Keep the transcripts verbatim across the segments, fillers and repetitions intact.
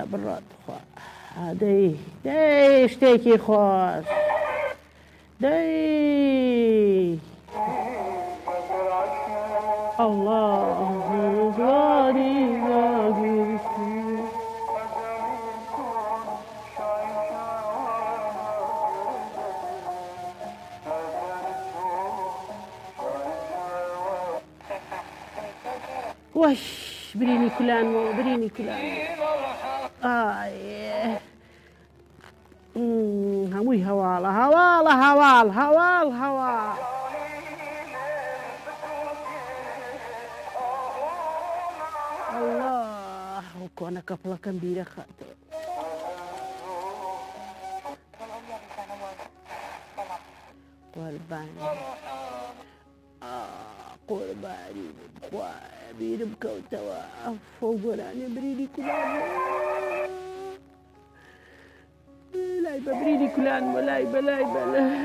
بڕات خوا دەی دەی شتێکی خۆش دەی الله زواری ناگیرتی وەش برینی کولانەوە برینی کولانەوە ئایێ هەمووی هەواڵە هەواڵە هەواڵ هەواڵ هەواڵ الله کۆنە کەپڵەکەم بیرە خاتەوە قوربانی قوربانی خوایە بیرم کەوتەوە ئەفۆ گۆرانێ برینی کولانەوە لای بە برینی کولانەوە لای بە لای بە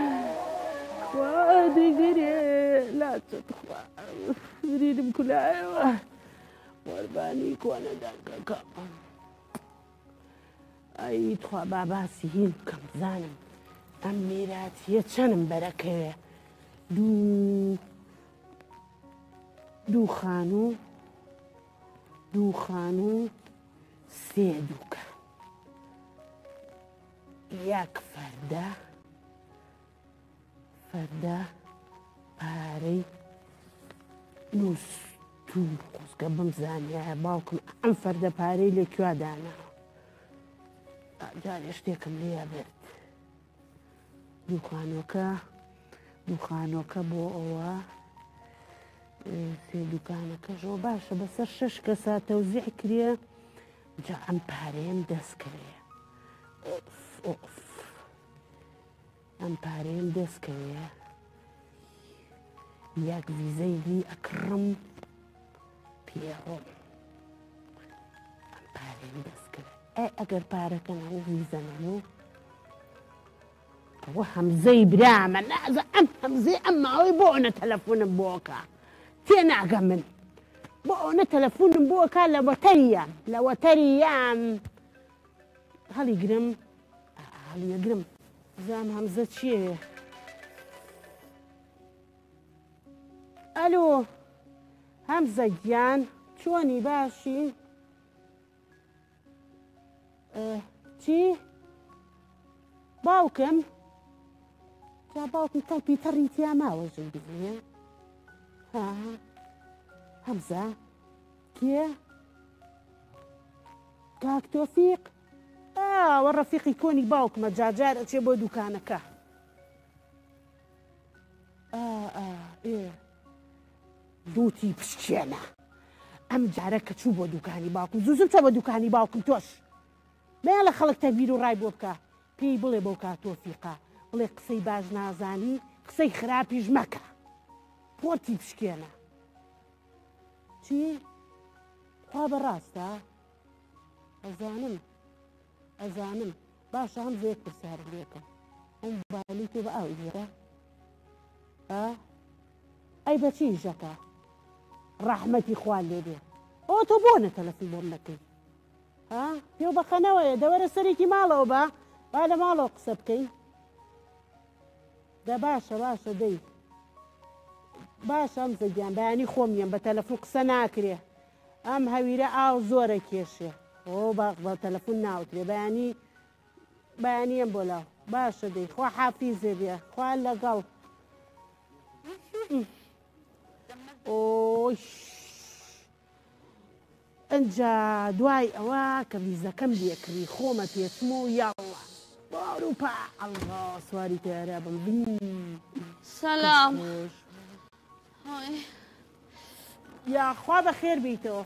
خوا دیگەرێ لاچەت خوا برینم کولایەوە قوربانی کۆنە دەنگەکەم ئەی تخوا با باسی هین بکەم بزانم ئەم میراتیە چەندم بەرەکەوێ دوو دوو خانوو دوو خانوو سێ دووکە یەک فەردە فەردە پارەی نووسون خۆزگە بمزانیایە باوکم ئەم فەردە پارەی لەکوێ داناوە جارێ شتێکم لێ بێت دووخانۆکە دووخانۆکە بۆ ئەوە سێ دوکانەکەشەوە باشە بەسەر شەش کەسا تەوزیع کرێ جا ئەم پارەیەم دەست کرێ ئەم پارەیەم دەست کەوێ یەک ڤیزەی دی ئەکڕم پێڕۆم ئەم پارەیەم دەست کرێ ئەی ئەگەر پارەکە نەبوو ڤیزە نەبوو ئەوە هەمزەی برامە نازە ئەم هەمزەی ئەم ماوەی بۆ ئەوە تەلەفۆنم بۆکە تێناگە من بۆ ئەوە تەلەفۆنم بۆکە لە وەتەریە لە وەتەریەم هەڵیگرم هەڵیەگرم زام هەمزە چییە ئەلۆ هەمزە گیان چۆنی باشی چی باوکم جا باوکم تەڵپی تەڕی تیا ماوە ژن بزنێ ها هەمزە کێ کاک تۆفیق ئاوە ڕەفیقی کۆنی باوکمە جاجار ئەچێ بۆ دوکانەکە ئێ دووتی پشکێنە ئەم جارە کە چوو بۆ دوکانی باوکم زوو چۆ بە دوکانی باوکم تۆش بەیان لە خەڵک تەبیر و ڕای بۆ بکە پێی بڵێ بەو کات تۆفیقا بڵێ قسەی باش نازانی قسەی خراپیش مەکە پۆرتی پشکێنە چی؟ خوا بەڕاستە ئەزانم ئەزانم باشە هەمزە یەک پرسیارم لێکەم ئەم بالی تۆ بە ئاوی لێرە ئەی بەچی ژەکە ڕەحمەتی خوا لێ بێ ئەوە تۆ بۆ نەتەلەفۆن بۆم نەکەی ها پێو بەخەنەوەیە دەوەرە سەرێکی ماڵەوە بە با لە ماڵەوە قسە بکەی دە باشە باشە دەی باشە ئەمزە گیان بەیانی خۆم نیەم بە تەلەفۆن قسە ناکرێ ئەم هەویرە ئاو زۆرە کێشێ ئەو بە تەلەفۆن ناوترێ بەیانی بەیانی ئەم بۆ لاو باشە دەی خوا حافیزێ بێ خوا لەگەڵ ئۆی ئەنجا دوای ئەوە کە ڤیزەکەم لێکردی خۆمە پێچم و یاڵڵا باروپا ئەڵڵا سواری تیارە بم سەلام یاخوا بەخێر بیتەوە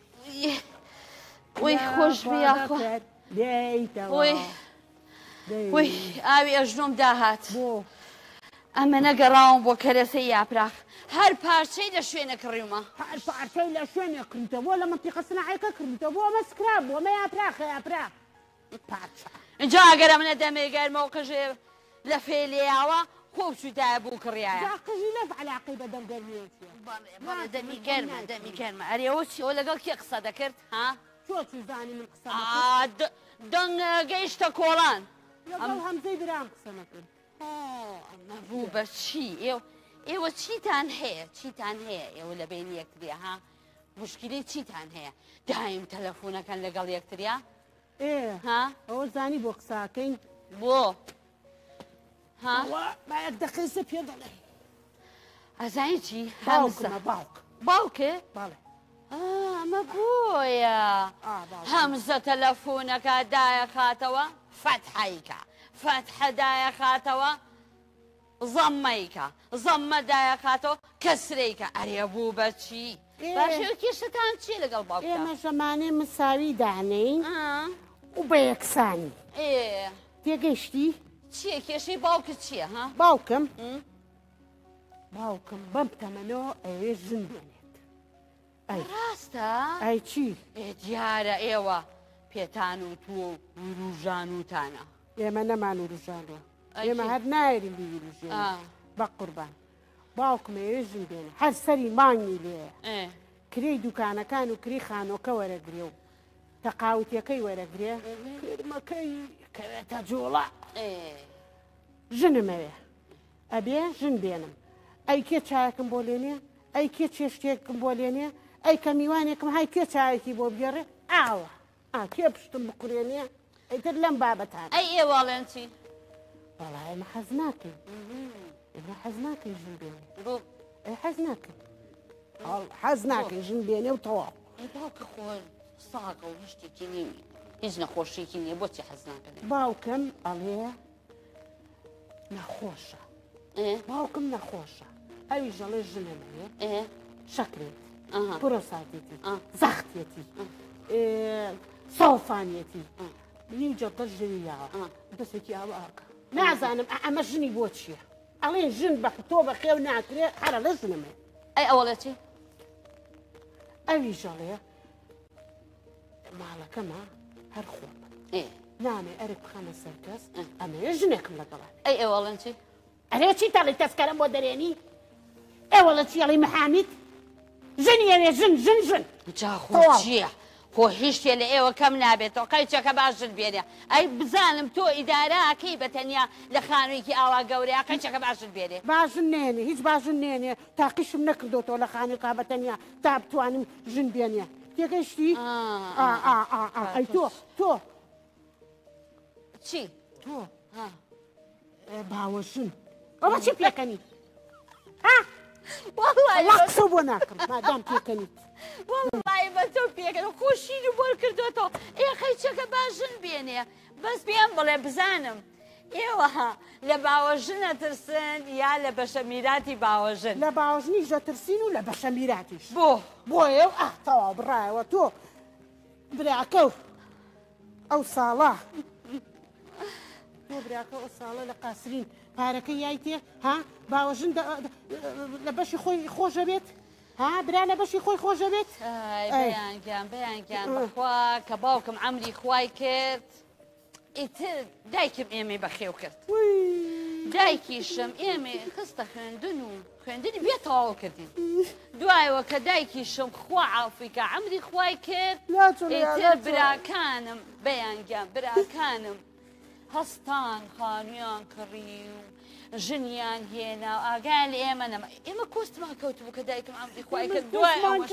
وەی خۆش بیاخوا دێیتەوە وەی ئاوی ئەژنۆم داهات بۆ ئەمە نەگەڕاوم بۆ کەرەسەی یاپراخ هەر پارچەی لە شوێنە کڕیومە هەر پارچەی لە شوێنە کڕیتە بۆ لە مەنتیقە سناعەکە کڕیتە بۆ ئەمە سکراب بوو ئەمە یاپراخە یاپراخ پارچە اینجا ئەگەر ئەمە دەمێ گەرمەوە قژێ لە فێلێیاوە خۆ بچووتایە بوو کڕیایە جا قژی لەف عەلاقەی بەدەم گەرمیەوە بەڵێ بەڵێ دەمی گەرمە دەمی گەرمە ئەرێ ئەوە چی ئەوە لەگەڵ کێ قسە دەکرد ها تۆ زانی من قسە دەنگ گەیشتە کۆڵان لەگەڵ هەمزەی برام قسە نەکرد ئەمە بوو بە چی ئێوە چیتان هەیە چیتان هەیە ئێوە لە بین یەکتریا ها مشکلی چیتان هەیە دایم تەلەفۆنەکەن لەگەڵ یەکتریا ئێ ها ئەوە زانی بۆ قساکەین بۆ ها باەک دەقیسە پێ دەڵێ ئەزانی چی هەمزە باوک باوکێ باڵێ ئەمە بۆیە هەمزە تەلەفۆنەکە دایەخاتەوە فەتحەیکە فەتحە دایەخاتەوە زەممەیکە زەممە دایەخاتەوە کەسرەیکە ئەرێ بوو بەچی باشەوە کێشتان چیە لەگەڵ باوکە ئێمە ژەمانەی مساوی دانەین و بە یەکسانی ئێ تێگەیشتی چییە کێشەی باوکە چییە ها باوکم باوکم بەم تەمەنەوە ئەوێ ژن بێنێت ڕاستە ئەی چی دیارە ئێوە پێتان و تۆ وروژان وتانە ئێمە نەمان وروژانوە ئێمە هەر نایرین بیوروژێن بە قوربان باوکم ئەوێ ژن بێنێ هەر سەری مانگی لێە کرێی دوکانەکان و کری خانۆکە وەرەگرێ و تەقاوتیەکەی وەرەگرێ کرمەکەی کەوێتە جوڵە ژنمەوێ ئەبێ ژن بێنم ئەی کێ چایەکم بۆ لێنێ ئەی کێ چێشتێکم بۆ لێنێ ئەی کە میوانێکم های کێ چایەکی بۆ بگێڕێ ئاوە کێ پشتم بقورێنێ ئەیتر لەم بابەتان ئەی ئێواڵێن چی وەڵا ئێمە حەز ناکەین ئێمە حەز ناکەین ژن بێنێ ئەی حەز ناکەین حەز ناکەین ژن بێنێ و تەواو باوکە خۆر ساقە و هشتێکی نیوی هیچ نەخۆشیێکی نییە بۆچی حەز ناکەن باوکم ئەڵێ نەخۆشە باوکم نەخۆشە ئەوی ژەڵێ ژنەمەوێ شەکرێت پرۆساتێتی زەختێتی ساوفانیەتی نیو جەتە ژنیاوە دەستێکی ئاو ئاکە نازانم ئەمە ژنی بۆ چییە ئەڵێ ژن بە تۆ بە خێو ناکرێ هەرە لە ژنەمێ ئەی ئەوڵە چی ئەوی ژەڵێ ماڵەکەمە هەر خۆم نامێ ئەرێک بخەنە سەر کەس ئەمەیە ژنێکم لەگەڵات ئەی ئێوەڵەن چی ئەرێ چی تەڵی تەسکەرم بۆ دەرێنی ئێوەڵە چیەڵی محامید ژن یەوێ ژن ژن ژن جاخۆ چییە خۆ هیچێ لە ئێوە کەم نابێتەوە قەیچەکە باش ژن بێنێ ئەی بزانم تۆ ئیداراکەی بەتەنیا لە خانوویکی ئاوا گەورەیە قەیچەکە باشن بێنێ باشن نێنێ هیچ باشن نێنێ تاقیشم نەکردوتەوە لە خانوویکا بەتەنیا تا بتوانم ژن بێنێ تێگەیشتی ئەی تۆ تۆ چی تۆ باوەژن ئەوە چی پێکەنی قسە بۆ ناکەم مادام پێکەنیت وڵڵی بە تۆ پێکەن خۆشین و بۆر کردوێتەوە ئێ قەیچەکە باشن بێنێ بەس پێم بڵێ بزانم ئێوە لە باوەژنە ترسن یا لە بەشە میراتی باوەژن لە باوەژنی ژەترسین و لە بەشە میراتیش بۆ بۆ ئێو ئەختەوە بڕایەوە تۆ براکە و ئەو ساڵە تۆ براکە ئەو ساڵە لە قاسرین پارەکە یای تێ ها باوەژن لە بەشی خۆی خۆشە بێت ها برا لە بەشی خۆی خۆشە بێت بەیانگیان بەیانگیان بەخوا کە باوکم ئەمری خوای کرد ئیتر دایکم ئێمەی بەخێو کرد دایکیشم ئێمێ خستە خوێندن و خوێندنی بێ تەواو کردین دوایەوە کە دایکیشم خوا عافیکە ئەمری خوای کرد ئیتر براکانم بەیانگیان براکانم هەستان خانویان کڕی و ژنیان هێنا و ئاگیان لە ئێمە نەما ئێمە کۆستمان کەوتبوو کە دایکم ئەمری خوای کرد دوای ئەوەش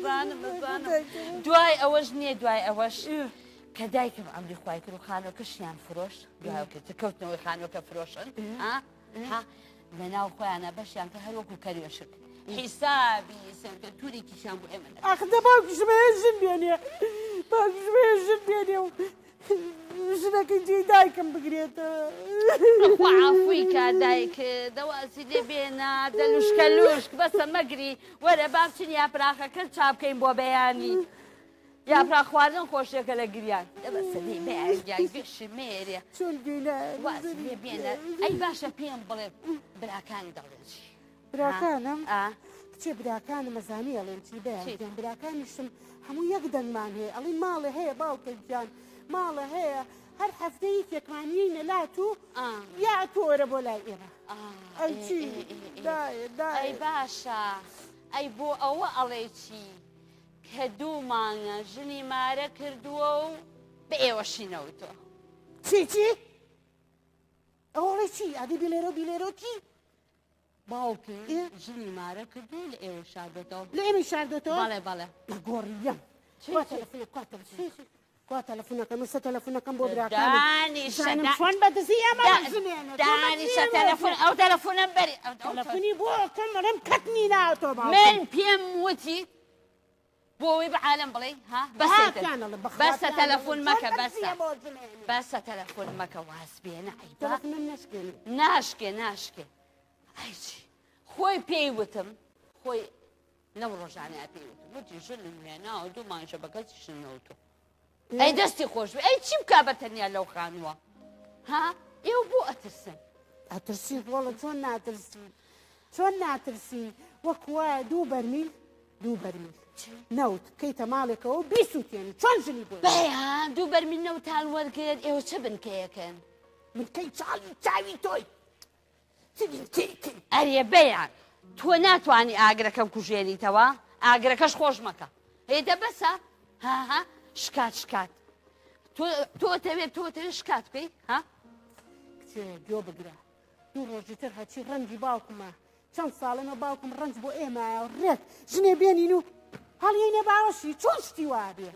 دوای ئەوەش نییە دوای ئەوەش کە دایکم ئەمری خوای کرد و خانۆکەشیان فرۆش دوایکە کەوتنەوەی خانۆکە فرۆشن لە ناو خۆیانە بەشیان کە هەروەکو کەریێشک حیسابی سەرکە توورێکیشان بۆ ئێمە ئەخدە باوکیشمە ژن بێنێ باوکیشمە ژن بێنێ و ژنەکەی جێی دایکم بگرێتەوە خوا عافوی کا دایکە دەواسی لێ بێنە دەلوشکە لوشک بەسە مەگری وەرە با بچین یاپراخەکە چاپکەین بۆ بەیانی یاپراخ خواردن خۆشیەکە لە گریان دەبەسە لێ بەیان گشتمێرێ چۆن بێنە واسی لێ بێنە ئەی باشە پێم بڵێ براکانی دەڵێن چی براکانم کچێ براکانم مەزانی ئەڵێن چی بەیان براکانیشم هەموو یەک دەنگمان هەیە ئەڵێ ماڵێ هەیە باوکەگیان ماڵە هەیە هەر هەفتەیە تێکمانیینە لات و یا تۆرە بۆ لای ئێمە ئەی چی ئەی باشە ئەی بۆ ئەوە ئەڵێ چی کە دوو مانگە ژنی مارە کردووە و بە ئێوەشینەوتەوە. چی چی؟ ئەوڵێ چی؟ ئادی بیلێرە و بیلێرە چی؟ باوکم ژنی مارە کردو لە ئێوە شاردێتەوە. لە ئێمە شاردێتەوە؟ بەڵێ بەڵێ. گۆڕیەم. کوا تەلەفۆنە کوا تەلەفۆنە کوا تەلەفۆنەکەم وسە تەلەفۆنەکەم بۆ براکەم. دانیشە فۆن بەدەستی ئێمە ژنێنە. دانیشە تەلەفۆن ئەو تەلەفۆنەم بەری. تەلەفۆنی بۆ کەم مەڵێم کەتنی ناوەتەوە باوکم. من پێم وتی بۆەوەی بەعالەم بڵێ ها بەسە تەلەفۆن مەکە بەسە بەسە تەلەفۆن مەکە واز بێنە ناشکێ ناشکێ ئایچی خۆی پێی وتم خۆی لەم ڕۆژانەیە پێی وتم وتی ژنم هێناوە دوو مانگشە بە کەسی شنەوتۆ ئەی دەستی خۆش بێ ئەی چی بکا بە تەنیا لەو خانووە ها ئێوە بۆ ئەترسن ئەترسی وەڵە چۆن ناترسی چۆن ناترسی وەک وایە دوو بەرمیل دوو بەرمیل نەوت کەیتە ماڵێکەوە بیسووتێن چۆن ژنی بۆ بەیان دوو بەرمیل نەوتان وەرگێت ئێوە چه بنکەیەکەن من کەی چاڵی چاوی تۆی ئەرێ بەیان تۆ ناتوانانی ئاگرەکەم کوژێنیتەوە ئاگرەکەش خۆش مەکە هێدە بەسە هاها شکات شکات تۆ تەوێت تۆ تەوێت شکات بکەی ها کچێ گوێ بگرە دوو ڕۆژی تر هەچی ڕەنگی باوکمە چەند ساڵێمە باوکم ڕەنج بۆ ئێمایە ڕێک ژنێ بێنین و هەڵیێنێ باوەشی چۆن شتی وابێ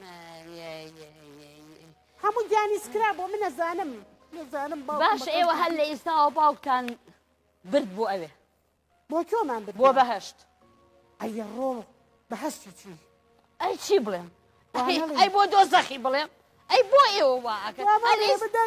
هەموو دیانی سکرا بۆ من نەزانم نەزانم باش ئێوە هەر لە ئێستاوە باوکتان برد بۆ ئەوێ بۆ کۆمان برد بۆ بەهەشت ئەیە ڕۆ بەهەشتی چی ئەی چی بڵێم ئەی بۆ دۆزەخی بڵێم ئەی بۆ ئێوە واکە هەر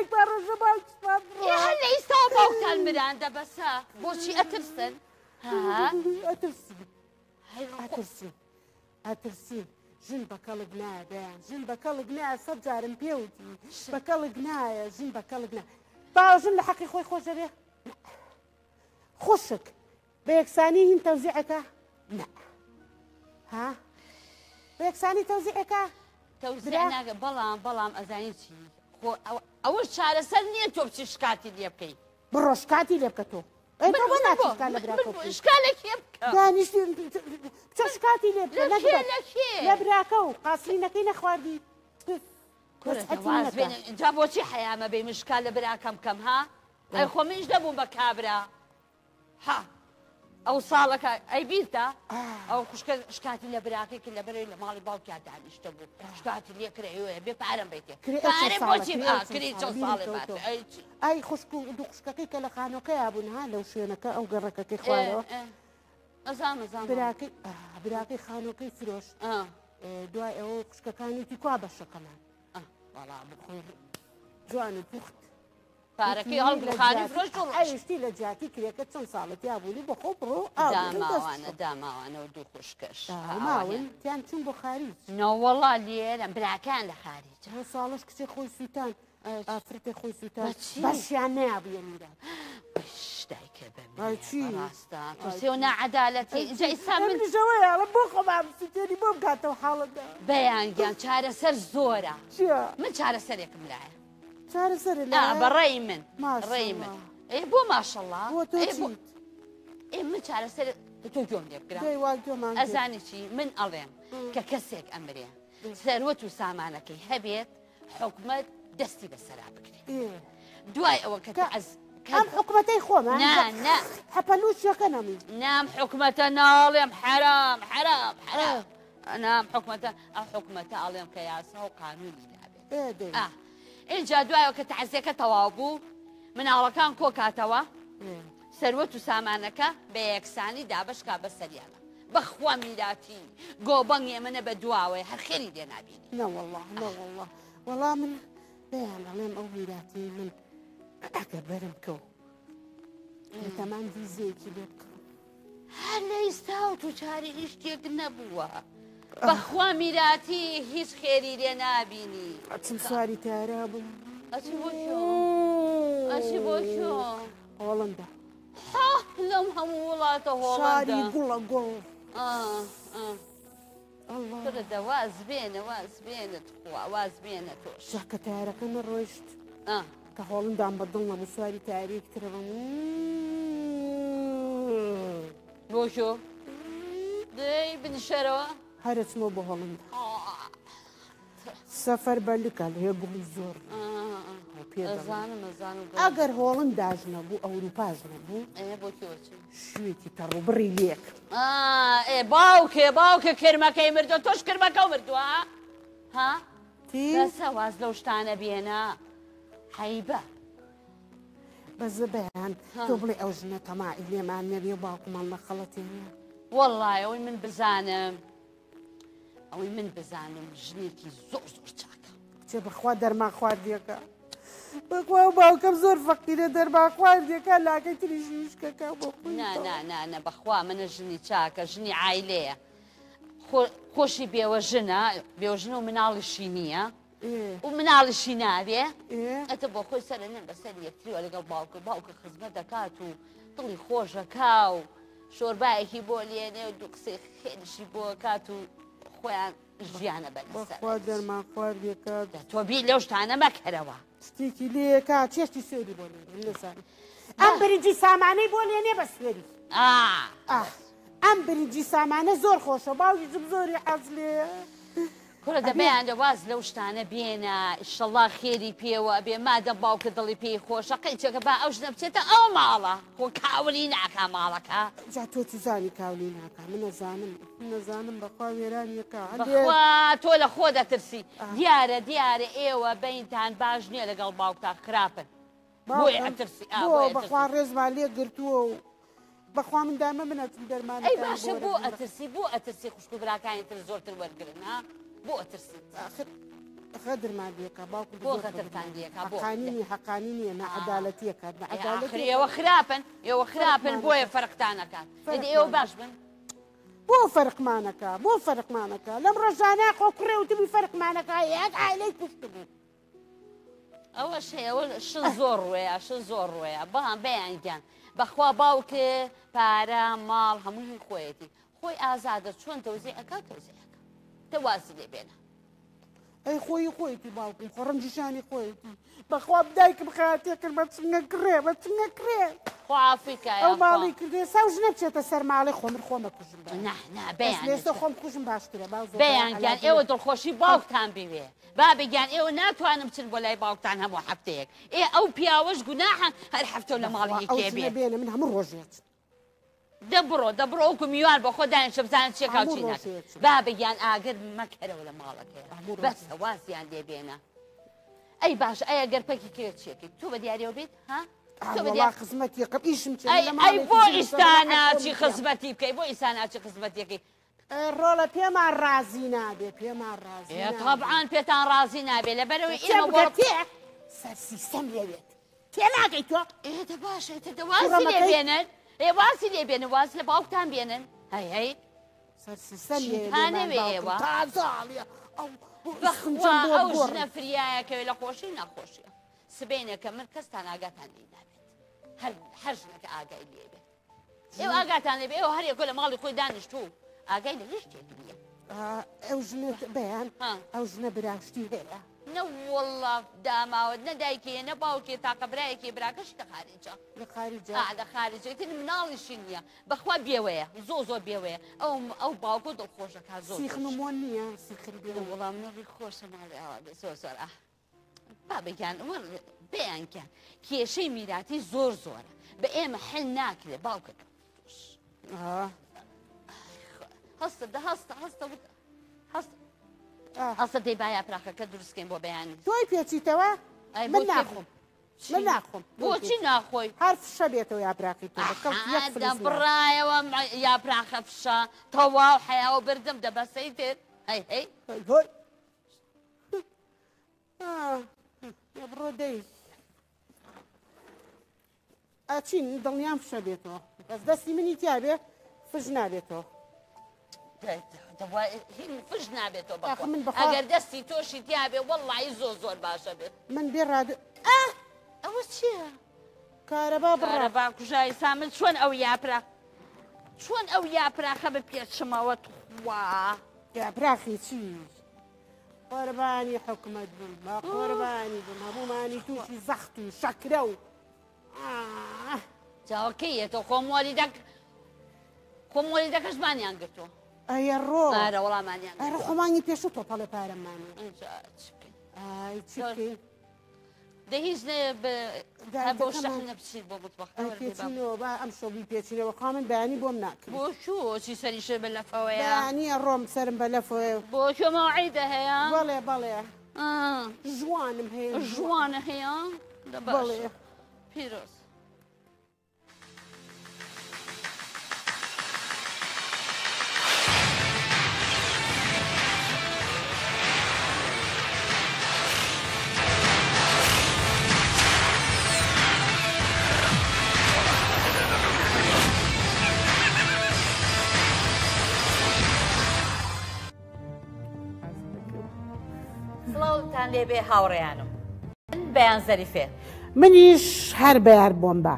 لە ئێستاوە باوکتان مراندە بەسە بۆچی ئەترسن ئەترسی ئەترسی ئەترسی ژن بەکەڵک نایە بەیان ژن بەکەڵک نایە سەد جارم پێوتی بەکەڵک نایە ژن بەکەڵک نایە باوژن لە حەقی خۆی خۆشەبێ خوشک بە یەکسانی هین تەوزیعەکە نە ها بە یەکسانی تەوزیعەکە تەوزیع ناکە بەڵام بەڵام ئەزانی چی ئەوەش چارەسەر نییە تۆ بچی شکاتی لێ بکەیت بڕۆ شکاتی لێ بکە تۆ شکالێکی دانیشت چۆ شکاتی لێ لە براکە و قاسرینەکەی نەخواردی جا بۆچی حەیامە بێ مشکال لە براکەم کەم ها ئەی خۆ منش دەبووم بە کابرا ها ئەو ساڵەکە ئەی بیرتە ئەو خوشکە شکاتی لە براکەی کە لە بەرەوەی لە ماڵی باوکیا دانیشتە بوو شکاتی لێ کرێوێ بێ پارەم بیتێ پارەم بۆچی کری چەند ساڵێ باتە ئەی خوشک و دوو خوشکەکەی کە لە خانۆکەیا بوون ها لەو شوێنەکە ئەو گەڕەکەکەی خوارەوە ئەزان ئەزان براکەی براکەی خانۆکەی فرۆشت دوای ئەوە خوشکەکانیتی کوا بەشەکەمان بەڵام جوانە پوخت پارەکەی هەڵبخانی فرۆشت ئەوشتی لە جاتی کرێکە چەند ساڵەتی یابوونی بۆ خۆ بڕۆ داماوانە داماوانە و دوو خوشکەش ماون تیان چون بۆ خارج نەوەڵا لێرەم براکان لە خارج ساڵش کچێ خۆی سووتان ئافرەتێ خۆی سووتان بەشیان نەیابێنیرا دایکە بەڕاستە تۆ نەعەدالەتی اینجا ئیسا من ژەوەیە بۆ خۆمان سووتێنی بۆ بکاتەوە حاڵەدا بەیانگیان چارەسەر زۆرە من چارەسەرێکم لایە چارەسەر بەڕێی من ڕێی من ئێ بۆ ماشەڵڵا ئێ من چارەسەر تۆ گوێم لێ بگرە ئەزانی چی من ئەڵێم کە کەسێک ئەمرێ سەروەت و سامانەکەی هەبێت حکومەت دەستی بەسەرا بکرێت دوای ئەوە کە ئەز ئەم حکومەتەی خۆمان نا هەپەلووچەکە نەمی نام حکومەتە ناڵێم حرام حرام حرام نام حکومەتە ئەو حکومەتە ئەڵێم کە یاسا و قانونی دابێت اینجا دوایەوە کە تەعزیەکە تەواو بوو مناڵەکان کۆکاتەوە سەروەت و سامانەکە بە یەکسانی دابشکا بە سەریانە بەخوا میراتی گۆبەنگ ئێمەنە بە دواوەی هەر خێری لێ نابینی نەوەڵڵا نەوەڵڵا وەڵام من بەیان ئەڵێم ئەو میراتی من ئەگە بەرم کەو تەمان ویزەیەکی لێ بکە هەر لە ئێستا و تو چاری هیچ شتێک نەبووە بەخوا میراتی هیچ خێری لێ نابینی ئەچم سواری تارا بووم ئەچی بۆ ئەچی بۆ هۆڵندا لەم هەموو وڵاتە هۆڵاری گوڵە گوڵ ترەدە واز بێنە واز بێنت خوا واز بێنە تۆش کە تارەکە نەڕۆیشت کە هۆڵندام بەدڵ نەبوو سواری تاریکترە بم بۆشۆ دەی بنشەرەوە هەرچمەوە بە هەڵندا سەفەر بەلکە لێ گوڵی زۆر ئەگەر هۆڵن داژنە بوو ئەوروپاژ نەبوو شوێتی تەڕوبڕی لێک باوکێ باوکە کرمەکەی مردووە تۆش کرمەکە مردووە ها بەسە واز لەو شتانە بێنە حەیبە بەزە بەیان تۆ بڵێ ئەو ژنە تەماعی لێمان نەبێ باوکمان نەخەڵەتێنە وەڵڵای ئەوەی من بزانم ئەوەی من بزانم ژنێکی زۆر زۆر چاکە کچێ بەخوا دەرمان خواردیەکە بەخوا و باوکەم زۆر فەقیرە دەرمان خواردیەکە لاکەی تریش وشکەکە بۆ نانانە بەخوا منە ژنی چاکە ژنی عایلەیە خۆشی بێوە ژنە بێوە ژنە و مناڵیشی نییە و مناڵیشی نابێ ئەتە بۆ خۆی سەرە نێن بەسەر یەکتریوە لەگەڵ باوکە باوکە خزمەت دەکات و دڵی خۆشەکا و شۆربایەکی بۆ لێنێ و دوو قسەی خێنشی بۆ کات و خۆیان ژیانە بەخوا دەرمان خواردیەکە تۆ بیر لەو شتانە مەکەرەوە شتێکی لێکا چێشتی سێری بۆ لێ لەسانی ئەم بریجی سامانەی بۆ لێنێ بە سوێری ئەم بریجی سامانە زۆر خۆشە باوکیزم زۆری حەز لێ کوڕە دەبیان دەواز لەو شتانە بێنە ئیشەڵڵا خێری پێوە بێ مادەم باوکە دڵی پێی خۆشە قەیچەکە با ئەو ژنە بچێتە ئەو ماڵە خۆ کاولی ناکا ماڵەکە جا تۆ چ زانی کاولی ناکا من نەزانم نەزانم بەخوا وێرانیەکە بەخوا تۆ لە خۆ دەترسی دیارە دیارە ئێوە بەینتان باش نییە لەگەڵ باوکتان خراپن بۆی ئەترسی بەخوا ڕێزمان لێ گرتووە و بەخوا من دامە منەچم دەرمان ئەی باشە بۆ ئەترسی بۆ ئەترسی خوشک و براکانی تر زۆرتر وەرگرن ها بۆ ئەترسی خەدرمان لێکە باوکو بۆ خەترتان لێکە بۆ حەقانی حەقانی نییە نەعەدالەتیەکە ئێوە خراپن ئێوە خراپن بۆیە فەرقتانەکات ئێوە باش بن بۆ فەرقمانەکە بۆ فەرقمانەکە لەم ڕۆژانە خۆ کوڕێ وتبی فەرقمانەکە یەک عایلەی پشت بوو ئەوە شەوە شل زۆر ڕوەیە شل زۆر ڕوەیە بەڵام بەیانگیان بەخوا باوکێ پارە ماڵ هەمووی خۆیەتی خۆی ئازادە چۆن تەوزی ئەکا تەوزیەکە تەواسی لێ بێنە ئەی خۆی خۆیتی باوکم خۆ ڕەنجیشانی خۆیتی بەخوا بدایکم خاتێ کرد بە چنگە کرێ بە چنگە کرێ خوافیکایە ئەو ماڵی کردێ ساوژ نەبچێتە سەر ماڵی خۆمر خۆمە کوژم بەیانێستا خۆم کوژم باشترە بەیانگیان ئێوە دڵخۆشی باوکتان بوێ بابگیان ئێوە ناتوانم بچن بۆ لای باوکتان هەموو هەفتەیەک ئێ ئەو پیاوەش گوناحن هەر هەفتە لە ماڵی کێ بێنە من هەموو ڕۆژێت دەبڕۆ دەبڕۆ وەکو میوان بە خۆ دایان شەبزانت چێ کاوچی ناکەن بابگیان ئاگر مەکەرەوە لە ماڵەکەیە بەسە وازیان لێ بێنە ئەی باش ئەیە گەرپەکی کرێت چێکی تۆ بە دیارەوە بێت ها خزمەتی قەپیشم ئەی بۆ ئیساناچی خزمەتی بکەی بۆ ئیساناچی خزمەتیەکەی ڕۆڵە پێمان ڕازی نابێ پێمان ڕازی طبعاً پێتان ڕازی نابێ لەبەرەوەی سەرسیستەم لێوێت تێ ناگەی تۆ ئێتە باشە تە دەواسی لێ بێنن ئێ واسی لێ بێنن واز لە باوکتان بێنن هەی هەی سەرسیستەم لێوێ ئەو ژنە فریایەکەوێ لە خۆشی نەخۆشیە سبێنێکە من کەستان ئاگاتان لێ نابێت هەر ژنەکە ئاگای لێ بێت ئێوە ئاگاتان لێ بێ ئێوە هەرێکۆ لە ماڵی خۆی دانیشتوو ئاگای لە هیچ شتێک نییە ئەو ژنە بەیان ئەو ژنە براشتی هەیە نەوەڵڵا داماوە نە دایکێ نە باوکێ تاقە برایەکی براکەش لە خارجە لە خارجە لە خارجێتی مناڵیشی نییە بەخوا بێوەیە زۆ زۆر بێوەیە ئەو ئەو باوکە و دڵخۆشەکە زۆر سیخنمۆن نییە سیخن بێ وەڵام نەڕی خۆشە ماڵی ئەوە زۆر زۆر بابگیان بەیانکیان کێشەی میراتی زۆر زۆرە بە ئێمە حل ناکرێ باوکە هەستە دە هەستە هەستە هەستە هەستە دەی بایا پراخەکە دروستکەین بۆ بەیانی تۆی پێچیتەوە من ناخۆم من ناخۆم بۆچی ناخۆی هەر فشە بێتەوە یاپراقی تۆ بڕایەوە یاپراخە فشە تەواو حەیاوە بردم دەبەسەی تێت هەی هەی بڕۆ دەی ئاچین دڵنیام فشە بێتەوە بەس دەستی منی تیابێ فش نابێتەوە فش نابێتەوە ئەگەر دەستی تۆشی تیابێ وەڵڵی زۆر زۆر باشە بێت من بێڕاد ئەوە چییە؟ کارەبا بڕەبا کوژایی سامن چۆن ئەو یاپرا چۆن ئەو یاپراخە بە پێچمەوە وا یاپراخی چی؟ قۆربانی حکومەت بم با قۆربانی بم هەمومانی تووشی زەخت و شەکرە و جاوەکەیەتەوە خۆمۆلی دەک خۆمۆلی دەکەشمانیان گرتووە ئەیە ڕۆ ئارە وەڵامانیان ئەرە خۆمانی پێش و تۆپەڵە پارەمانە ئای چی بکەین دە هیچ بۆ شەحنە بچیت بۆ پێچینەوە با ئەم شۆبی پێچینەوە خامن بەیانی بۆم ناکرد بۆ شو چی سەریشە بە لەفەوەیە بەیانیە ڕۆم سرم بە لەفۆێ بۆ شو مەوعیدە هەیە بەڵێ بەڵێ ژوانم هەیە ژوانە هەیە بەڵێ پیرۆز سڵاوتان لێبێ هاوڕێیانم بەیان زەریفێ منیش هەر بەیار بۆم بە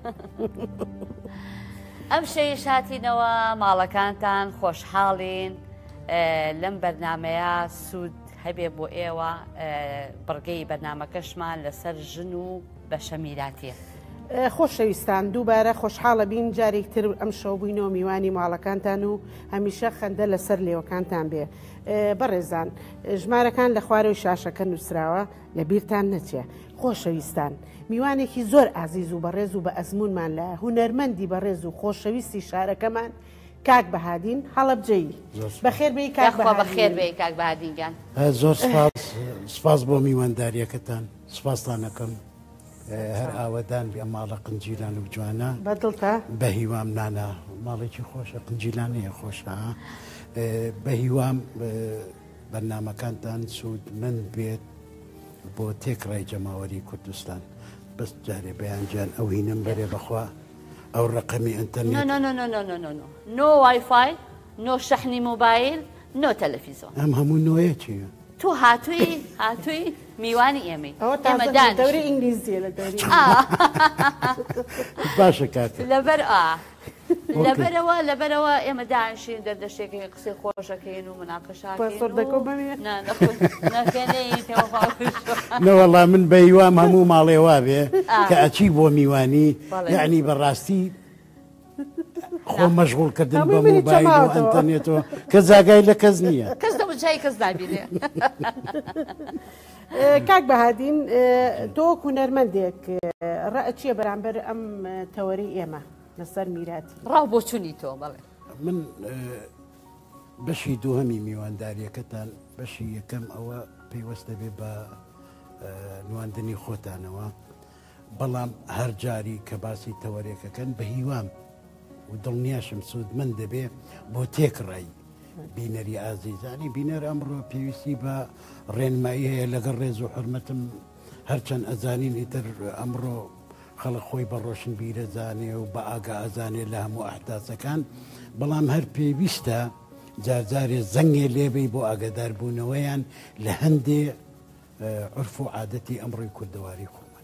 ئەم شەیش هاتینەوە ماڵەکانتان خۆشحاڵین لەم بەرنمەیە سوود هەبێ بۆ ئێوە بڕگەی بەرنمەکەشمان لەسەر ژن و بەشە میراتیە خۆشەویستان دووبارە خۆشحاڵە بین جارێکتر ئەم شەو بووینەوە میوانی ماڵەکانتان و هەمیشە خەندە لەسەر لێوەکانتان بێ بەڕێزان ژمارەکان لە خوارەوەی شاشەکە نووسراوە لە بیرتان نەچێ خۆشەویستان میوانێکی زۆر ئازیز و بەڕێز و بە ئەزمونمان لە هونەرمەندی بەڕێز و خۆشەویستی شارەکەمان کاک بەهادین هەڵەبجەی بەخێر بێ کاک بەخێر بێ کاک بەهادینگان زۆر سپاس بۆ میوانداریەکەتان سپاستان دەکەم هەر ئاوەدان بێ ماڵە قنجیلان و جوانە بەدڵتە بە هیوام نانە ماڵێکی خۆشە قنجیلانەیە خۆشە بە هیوام بەرنمەکانتان سوود من بێت بۆ تێکڕای جەماوەری کوردستان بەس جارێ بەیانجان ئەو هینم بەرێ بەخوا ئەو ڕقەمی ئینتەرنێت نۆ وایفای نۆ شەحنی مۆبایل نۆ تەلەڤیزۆن ئەم هەموو نۆیە چیە تو هاتووی هاتووی میوانی ئێمەی دەوری ئینگلیزیە لە دەوری باشە کات لەبەر ئا لەبەرەوە لەبەرەوە ئێمە دانیشین دەردەشتێکی قسەی خۆشەکەین و مناقەشنەوەڵا من بە هیوام هەموو ماڵێوا بێ کە ئەچی بۆ میوانی یعنی بەڕاستی خۆ مەشغوڵکردن بە مۆبایل و ئەنتەرنێتەوە کە جاگای لە کەس نییە کەس دەوجای کەس دابینێ کاک بەهادین تۆ هونەرمەندێک ڕائچیە بەرامبەر ئەم تەوەری ئێمە لەسەر میراتی ڕاو بۆ چوونی تۆ بەڵێ من بەشی دووهەمی میوانداریەکەتان بەشی یەکەم ئەوە پێیوەستە بێ بە نواندنی خۆتانەوە بەڵام هەر جاری کە باسی تەوەریەکەکەن بە هیوام و دڵنیاشم سوود من دەبێ بۆ تێکڕای بینەری ئازیزانی بینەر ئەمڕۆ پێویستی بە ڕێنمایی هەیە لەگەڵ ڕێز و حرمەتم هەرچەند ئەزانین ئیتر ئەمڕۆ خەڵق خۆی بە ڕۆشن بیرەزانێ و بە ئاگا ئازانێ لە هەموو ئەحداسەکان بەڵام هەر پێویستە جارجارێ زەنگێ لێبەی بۆ ئاگاداربوونەوەیان لە هەندێ عرف و عادەتی ئەمڕۆی کوردەواری خۆمان.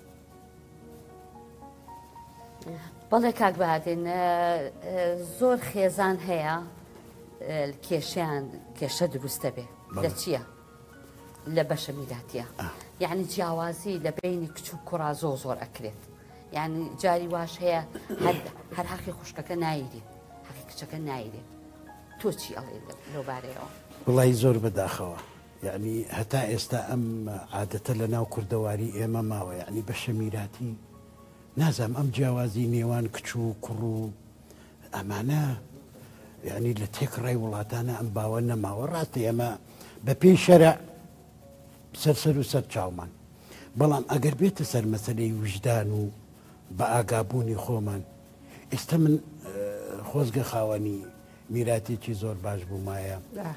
بەڵێ کاک بەهادین زۆر خێزان هەیە کێشیان کێشە دروستە بێ لە چییە؟ لە بەشە میلاتیە یعنی جیاوازی لە بینی کچ و کوڕا زۆر زۆر ئەکرێت یعنی جاری واش هەیە هەر حەقی خوشکەکە نایری حەقی کچەکە نایرێت تۆ چی ئەڵێ لەوبارەیەوە؟ وڵی زۆر بەداخەوە یعنی هەتا ئێستا ئەم عادەتە لە ناو کوردەواری ئێمە ماوە یعنی بەشە میراتی نازام ئەم جیاوازی نێوان کچ و کوڕ و ئەمانە یعنی لە تێکڕای وڵاتانە ئەم باوە نەماوە ڕاستە ئێمە بە پێی شەرع سەرسەر و سەر چاومان بەڵام ئەگەر بێتە سەر مەسەلەی وجدان و بە ئاگابوونی خۆمان ئێستا من خۆزگە خاوەنی میراتێکی زۆر باش بوومایە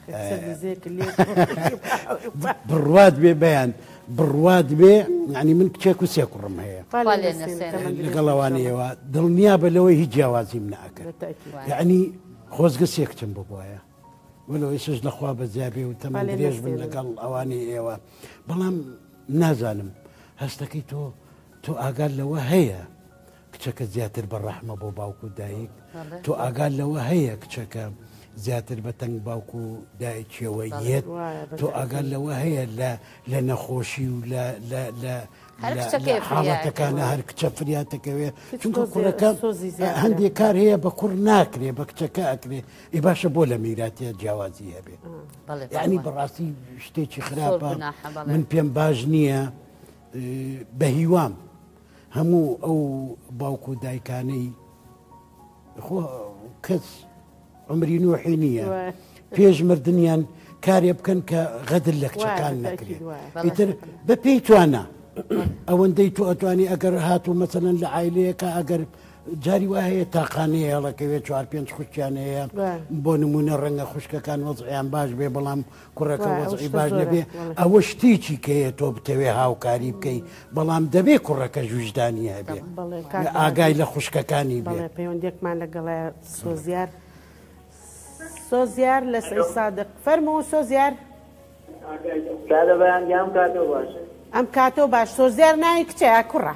بڕوات بێ بەیان بڕوات بێ ینی من کچێک و سێ کوڕم هەیە لەگەڵەوانەیەوە دڵنیا بە لەوەی هیچ جیاوازیم ناکرد یعنی خۆزگە سێ کچم ببووایە وەلەوە ئێسش لەخوا بە زیابێ و تەمەن درێژ بن لەگەڵ ئەوانی ئێوە بەڵام نازانم هەستەکەی تۆ تۆ ئاگال لەوە هەیە کچەکە زیاتر بە ڕەحمە بۆ باوکو و دایک تۆ ئاگال لەوە هەیە کچەکە زیاتر بە تەنگ باوکو و دایکیەوە یەت تۆ ئاگال لەوە هەیە لە نەخۆشی و حاڵەتەکانە هەر کچە فریاتەکەوێ چونکە کوڕەکە هەندێک کار هەیە بە کوڕ ناکرێ بە کچەکە ئەکرێ ئی باشە بۆ لە میراتە جیاوازی هەبێ یعنی بەڕاستی شتێکی خراپە من پێم باش نییە بە هیوام هەموو ئەو باوکو و دایکانەی خۆ کەس عمری نوحی نییە پێش مردنیان کارێ بکەن کە غەدر لە کچەکان نەکرێت ئیتر بە پێی توانە ئەوەندەی تو ئەتوانی ئەگەر هاتوو مەسەلەن لە عایلەیەکە ئەگەر جاری وا هەیە تاقانەیە هەڵەکەوێت چوار پێنج خوشکیان هەیە بۆ نمونە ڕەنگە خوشکەکان وەزعیان باش بێ بەڵام کوڕەکە وەزعی باش نەبێ ئەوە شتێکی کەیە تۆ بتەوێ هاوکاری بکەی بەڵام دەبێ کوڕەکە ژوژدانی هەبێ ئاگای لە خوشکەکانی بێ پەیوەندێکمان لەگەڵایە سۆزیار سۆزیار لە سەی سادق فەرموو سۆزیار بەیانگیام کاتۆ باش ئەم کاتۆ باش سۆزیار ناوی کچەیە کوڕە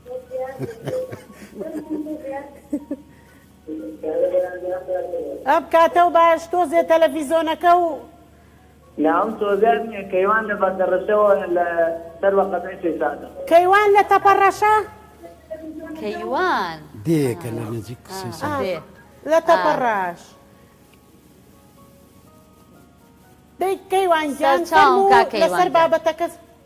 ئەم کاتە و باش تۆزێ تەلەڤیزۆنەکە و ناوم سۆزیار نییە کەیوان لە بەردەڕەشەوە لە سەر وەقەتەی سەی سادق کەیوان لە تەپەڕەشە کەیوان دێکە لە نزیک سەی سادق لە تەپەڕەش دەی کەیوان گیان لەسەر بابەتەکە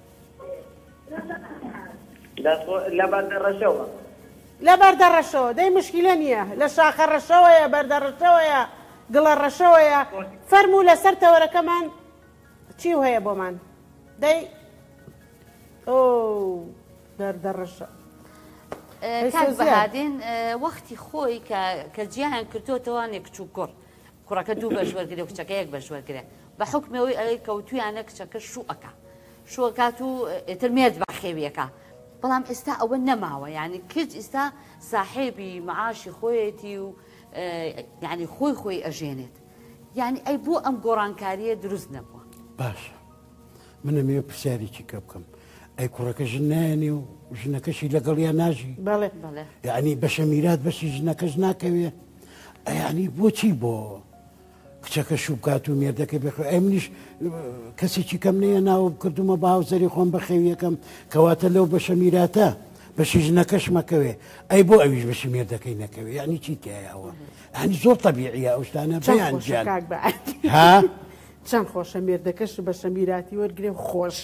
لە بەردەڕەشەوە لە بەردەڕەشەوە دەی مشکلە نییە لە شاخە ڕەشەوەیە بەردەڕەشەوەیە گڵە ڕەشەوەیە فەرموو لەسەر تەوەرەکەمان چی هەیە بۆمان دەی ئۆ دەردەڕەشە کاک بەهادین وەختی خۆی کە جیهان کردوتەوانێ کچ و کوڕ کوڕەکە دوو بەش وەرگرێ و کچەکە یەک بەش وەرگرێ بە حکمەوەی ئەوەی کەوتویانە کچەکە شووەکە شووەکات و ئێتر مێرد بەخێویەکە بەڵام ئێستا ئەوە نەماوە یعنی کچ ئێستا ساحێبی معاشی خۆیەتی و یعنی خۆی خۆی ئەژێنێت یعنی ئەی بۆ ئەم گۆڕانکاریە دروست نەبووە باشە منەمێ پرسیارێکی کە بکەم ئەی کوڕەکە ژن نایەنێ و ژنەکەشی لەگەڵیان ناژی بەڵێ یعنی بەشە میرات بەشی ژنەکەش ناکەوێ ئەیانی بۆچی بۆ کچەکە شوو بکات و مێردەکە بخ ئەی منیش کەسێکی کەم نەیە ناوە کردومە بە هاوزەری خۆم بە خێویەکەم کەواتە لەو بەشە میراتە بەشی ژنەکەش مەکەوێ ئەی بۆ ئەویش بەشی مێردەکەی نەکەوێ یعنی چی تایەوە ئەنی زۆر تەبیعیە ئەو شتانە بەیان گیان ها چەند خۆشە مێردەکەش بەشە میراتی وەرگێ خۆش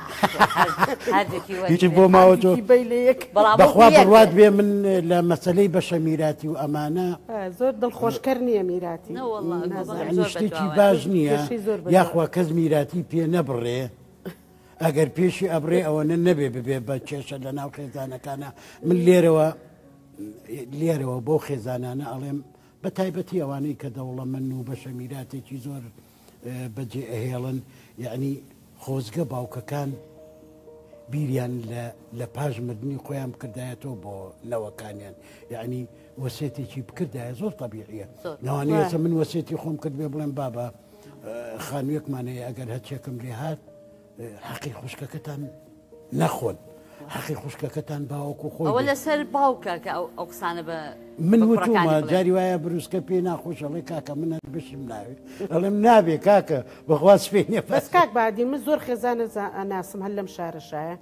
هیچی بۆ ماوە تۆ بەخوا بڕوات بێ من لە مەسەلەی بەشە میراتی و ئەمانە زۆر دڵخۆشکەر نییە میراتی شتێکی باش نییە یاخوا کەس میراتی پێ نەبڕێ ئەگەر پێشی ئەبرێ ئەوەنە نەبێ ببێ بە کێشە لە ناو خێزانەکانە من لێرەوە لێرەوە بۆ خێزانانە ئەڵێم بە تایبەتی ئەوانەی کە دەوڵەمەند و بەشە میراتێکی زۆر بەجێ ئەهێڵن یعنی خۆزگە باوکەکان بیریان لە پاش مردنی خۆیان بکردایەتەوە بۆ نەوەکانیان یعنی وەسێتێکی بکردایە زۆر تەبیعیە نەوانەیە من وەسێتی خۆم کرد بێ بڵێم بابە خانوویەکمانەیە ئەگەر هەرچێکم لێ هات حەقی خوشکەکەتان نەخۆن حەقی خوشکەکەتان باوەکو خۆی ئەوە لەسەر باوکە کە ئەو قسانە بە من وتومە جاری وایە بروسکە پێ ناخۆش ئەڵێ کاکە منە بشم ناوێت ئەڵێم نابێ کاکە بەخواست پێ بەس کاک بادی من زۆر خێزانە ناسم هەر لەم شارەشایە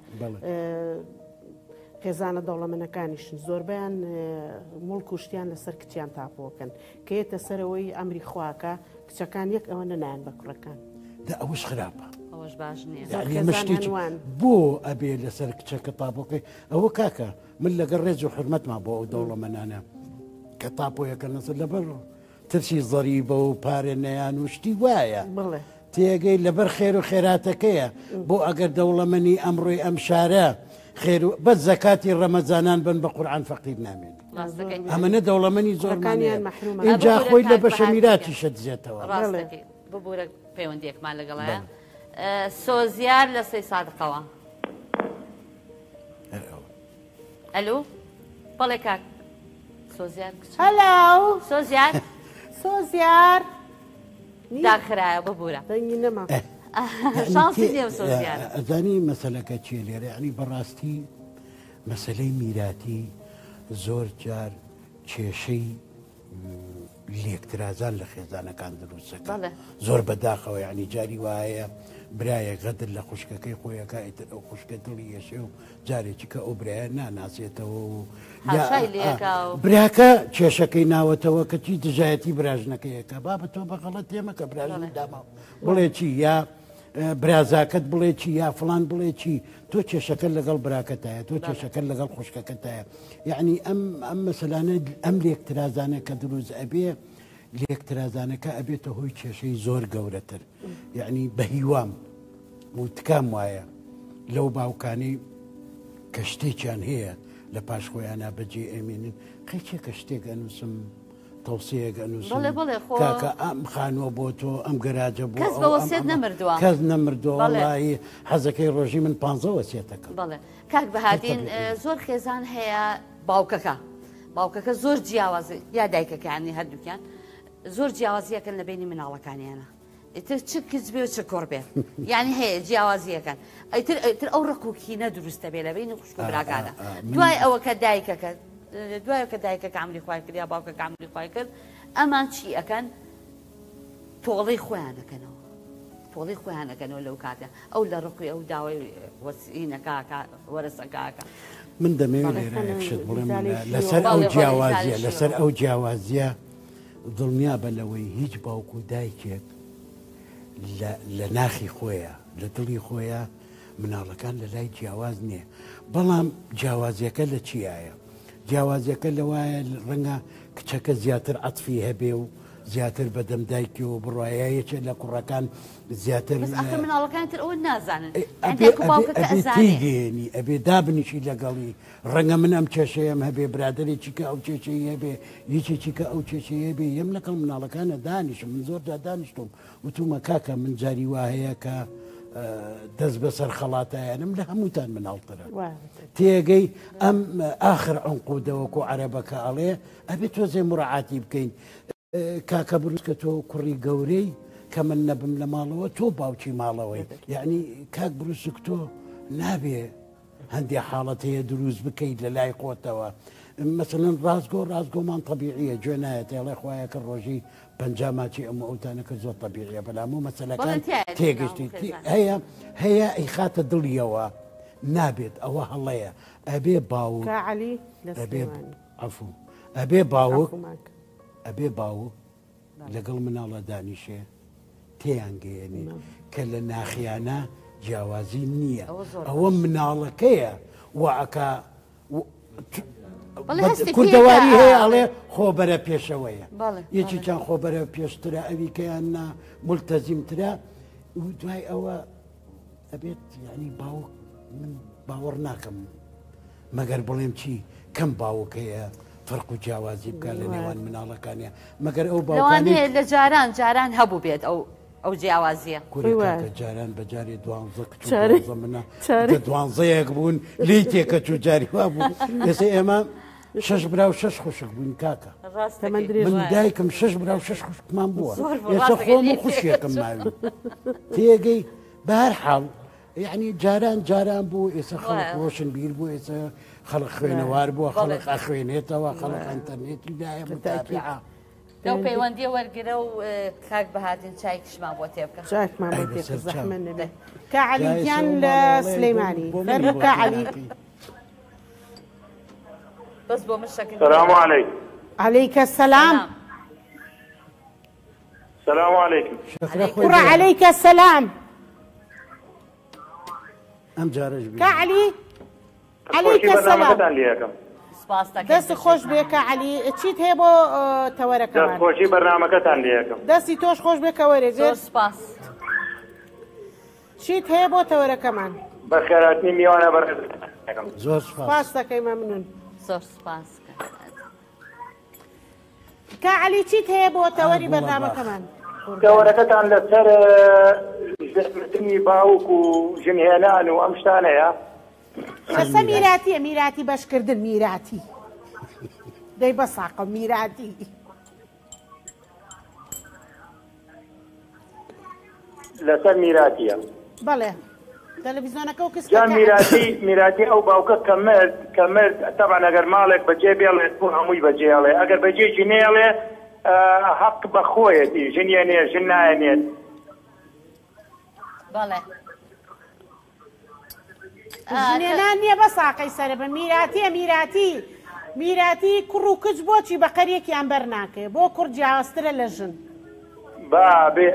خێزانە دەوڵەمەندەکانیشن زۆربیان مڵک و شتیان لەسەر کچیان تاپۆکەن کە یێتە سەرەوەی ئەمری خواکە کچەکان یەک ئەوە نەنایەن بە کوڕەکان ئەوش خراپە ئەوەش باش نییە مشتێکی بۆ ئەبێ لەسەر کچەکە تاپۆکەی ئەوە کاکە من لەگەڵ ڕێز و حرمەتمان بۆ ئەو دەوڵەمەندانە کە تاپۆیەکە نەسەر لەبەر ترسی زەریبە و پارێ نەیان و شتی وایە تێگەی لەبەر خێر و خێراتەکەیە بۆ ئەگەر دەوڵەمەنی ئەمڕۆی ئەم شارە خێر و بەس زەکاتی ڕەمەزانان بن بە قورعان فەقیر نامێن ئەمەنە دەوڵەمەنی زۆرمانیان اینجا خۆی لە بەشە میراتی شەدزێتەوە ببوورە پەیوەندێکمان لەگەڵایە سۆزیار لە سەی سادقەوە ئەلو بەڵێ کاک سۆزیار هەلاو سۆزیار سۆزیار داخرایە ببوورە نەما شانسی دێم سۆزیار ئەزانی مەسەلەکە چیە لێرە یعنی بەڕاستی مەسەلەی میراتی زۆر جار کێشەی لێکترازان لە خێزانەکان دروستەکە زۆر بەداخەوە یعنی جاری وایە برایە غەدر لە خوشکەکەی خۆیەکە خوشکە دڵی یەشێ و جارێکی کە ئەو برایە ناناسێتەوە و براکە کێشەکەی ناوەتەوە کەچی دژایەتی براژنەکەیەکە با بە تۆ بەغەڵەت تێمەکە براژنی داما بڵێ چی یا برازاکەت بڵێ چی یا فلان بڵێ چی تۆ کێشەکە لەگەڵ براکەتایە تۆ کێشەکە لەگەڵ خوشکەکەتایە یعنی ئەم ئەم مەسەلانە ئەم لێکترازانە کە دروست ئەبێ لێکترازانەکە ئەبێتە هۆی کێشەی زۆر گەورەتر یعنی بە هیوام و تکام وایە لەو باوکانەی کە شتێکیان هەیە لە پاش خۆیانە بەجێ ئەمێنن قەیچێ کە شتێک ئەنووسم تەوسەیەک ئەنووسم کاکە ئەم خانووە بۆ تۆ ئەم گەراجە بۆ کەس نەمردووە وەڵایی حەزەکەی ڕۆژی من پانزە وەسیەتەکە بەڵێ کاک بەهادین زۆر خێزان هەیە باوکەکە باوکەکە زۆر جیاوازی یا دایکەکانی هەردووکیان زۆر جیاوازیەکەن لە بینی مناڵەکانیانە ئیتر چ کچ بێ و چ کوڕ بێ یعنی هەیە جیاوازیەکان ئیتر ئەو ڕقوکینە دروستە بێ لە بینی خوشک و براکانە دوای ئەوە کە دایکەکە دوای کە دایکە کامری خوای کرد یا باوکە کامری خوای کرد ئەمان چی ئەەکەن تۆڵی خۆیانەکەنەوە تۆڵی خۆیانەکەنەوە لەو کاتە ئەو لە ڕقی ئەو داوای وەسینەکە وەرەسەکەکە من دەمەوێت لێرەشت بڵێم لەسەر ئەو جیاوازیە لەسەر ئەو جیاوازیە دڵنیا بە لەوەی هیچ باوکو و دایکێک لە ناخی خۆیە لە دڵی خۆیە مناڵەکان لە لای جیاواز نییە بەڵام جیاوازیەکە لە چیایە جیاوازیەکە لەوایە ڕەنگە کچەکە زیاتر عەتفی هەبێ و زیاتر بەدەم دایکی و بڕایەیەکێ لە کوڕەکان زیاتر مناڵەکانتر ئەوە نازانن تێگەێنی ئەبێ دابنیشی لەگەڵی ڕەنگە من ئەم کێشەیەم هەبێ برادێکی کە ئەو کێشەی هەبێ هیچێکی کە ئەو کێشەی هەبێ یەم لەگەڵ مناڵەکانە دانیشم من زۆردا دانیشتم وتومە کاکە من جاری وا هەیە کە دەست بەسەر خەڵاتایانم لە هەمووتان مناڵترە تێگەی ئەم ئاخر عەنقودەوەکو عەرەبەکە ئەڵێ ئەبێ تۆزێ مڕعاتی بکەین کاکە بروس کە تۆ کوڕی گەورەی کە من نەبم لە ماڵەوە تۆ باوکی ماڵەوەی یعنی کاک بروسک تۆ نابێ هەندێک حاڵەت هەیە دروست بکەیت لە لای خۆتەوە مثلەن ڕازگۆ ڕازگۆمان طبیعیە گوێ نایەت ئێڵێ خوایە کە ڕۆژی پەنجاماچی ئەمە ئەوتانەکە زۆر طبیعیە بەڵام و مەسەلەکان تێگەشتی هەیە هەیە ئەی خاتە دڵیەوە نابێت ئەوە هەڵەیە ئەبێ باوک عەفوو ئەبێ باوک ئەبێ باوک لەگەڵ مناڵە دانیشێ تێیان گەیەنێ کە لە ناخیانە جیاوازی نییە ئەوە مناڵەکەیە وعکە کوردەواری هەیە ئەڵێ خۆبەرە پێشەوەیە یەکی چند خۆبەرە پێشترە ئەوی کەیان نا مولتەزیمترە و دوای ئەوە ئەبێت یعنی باوک من باوەڕ ناکەم مەگەر بڵێم چی کەم باوکەیە فەرق و جیاوازی بکە لە نێوان مناڵەکانیە مەگەر ئەو باوکانێ لە جاران جاران هەبوو بێت ئەو ئەو جیاوازیە کوڕەکە جاران بەجارێ دوانزە کچ منە دوانزەیەک بوون لی تێکە چوو جاری وا بوو ئێستا ئێمە شش برا و شش خوشک بووین کاکە من دایکم شش برا و شش خوشکمان بووە ئێستا خۆم و خوشیەکەم ماوی تێگەی بە هەر حاڵ یعنی جاران جاران بوو ئێستا خەڵک ڕۆشن بیر بوو ئێستا خەڵک خوێنەوار بووە خەڵک ئەخوێنێتەوە خەڵک ئەنتەرنێتی لایە متابعە لەو پەیوەندیە وەرگرە و کاک بەهادین چایکشمان بۆ تێ بکە چاکمان بۆ تێ زەحمەت نەبێ کە عەلیگیان لە سلەیمانی فەرموو کە عەلی بەس بۆ من شەکر السلام عليكم عليك السلام السلام عليكم قرأ عليك السلام ئەم جارەش بێ کە عەلی عليك السلام دەستی خۆش بێ کە عەلی چیت هەیە بۆ تەوەرەکەمان دەستخۆشی بەرنامەکەتان لێەکەم دەستی تۆش خۆش بێ کە وەرێگرت سپاس چیت هەیە بۆ تەوەرەکەمان بە خێراتنی میوانە بەڕێزەکەم زۆر سپاس دەکەی مەمنون زۆر سپاس کە عەلی چیت هەیە بۆ تەوەری بەرنامەکەمان تەوەرەکەتان لەسەر زەحمەتنی باوک و ژنهێنان و ئەم شتانەیە لەسەر میراتیە میراتی بەشکردن میراتی دەی بەساقە میراتی لەسەر میراتیە بەڵێ تەلەڤیزیۆنەکە و کەس جان میراتی میراتی ئەو باوکە کە مرد کە مرد تەبعەن ئەگەر ماڵێک بەجێ بێڵێت بۆ هەمووی بەجێڵێ ئەگەر بەجێکی نێڵێ حەق بەخۆیەتی ژنیە نێ ژن نایەنێت بەڵێ ژنێنان نییە بە ساقەی سەرە بە میراتیە میراتی میراتی کوڕ و کچ بۆچی بە قەریەکیان بەرناکەێ بۆ کوڕ جیاوازترە لە ژن با بێ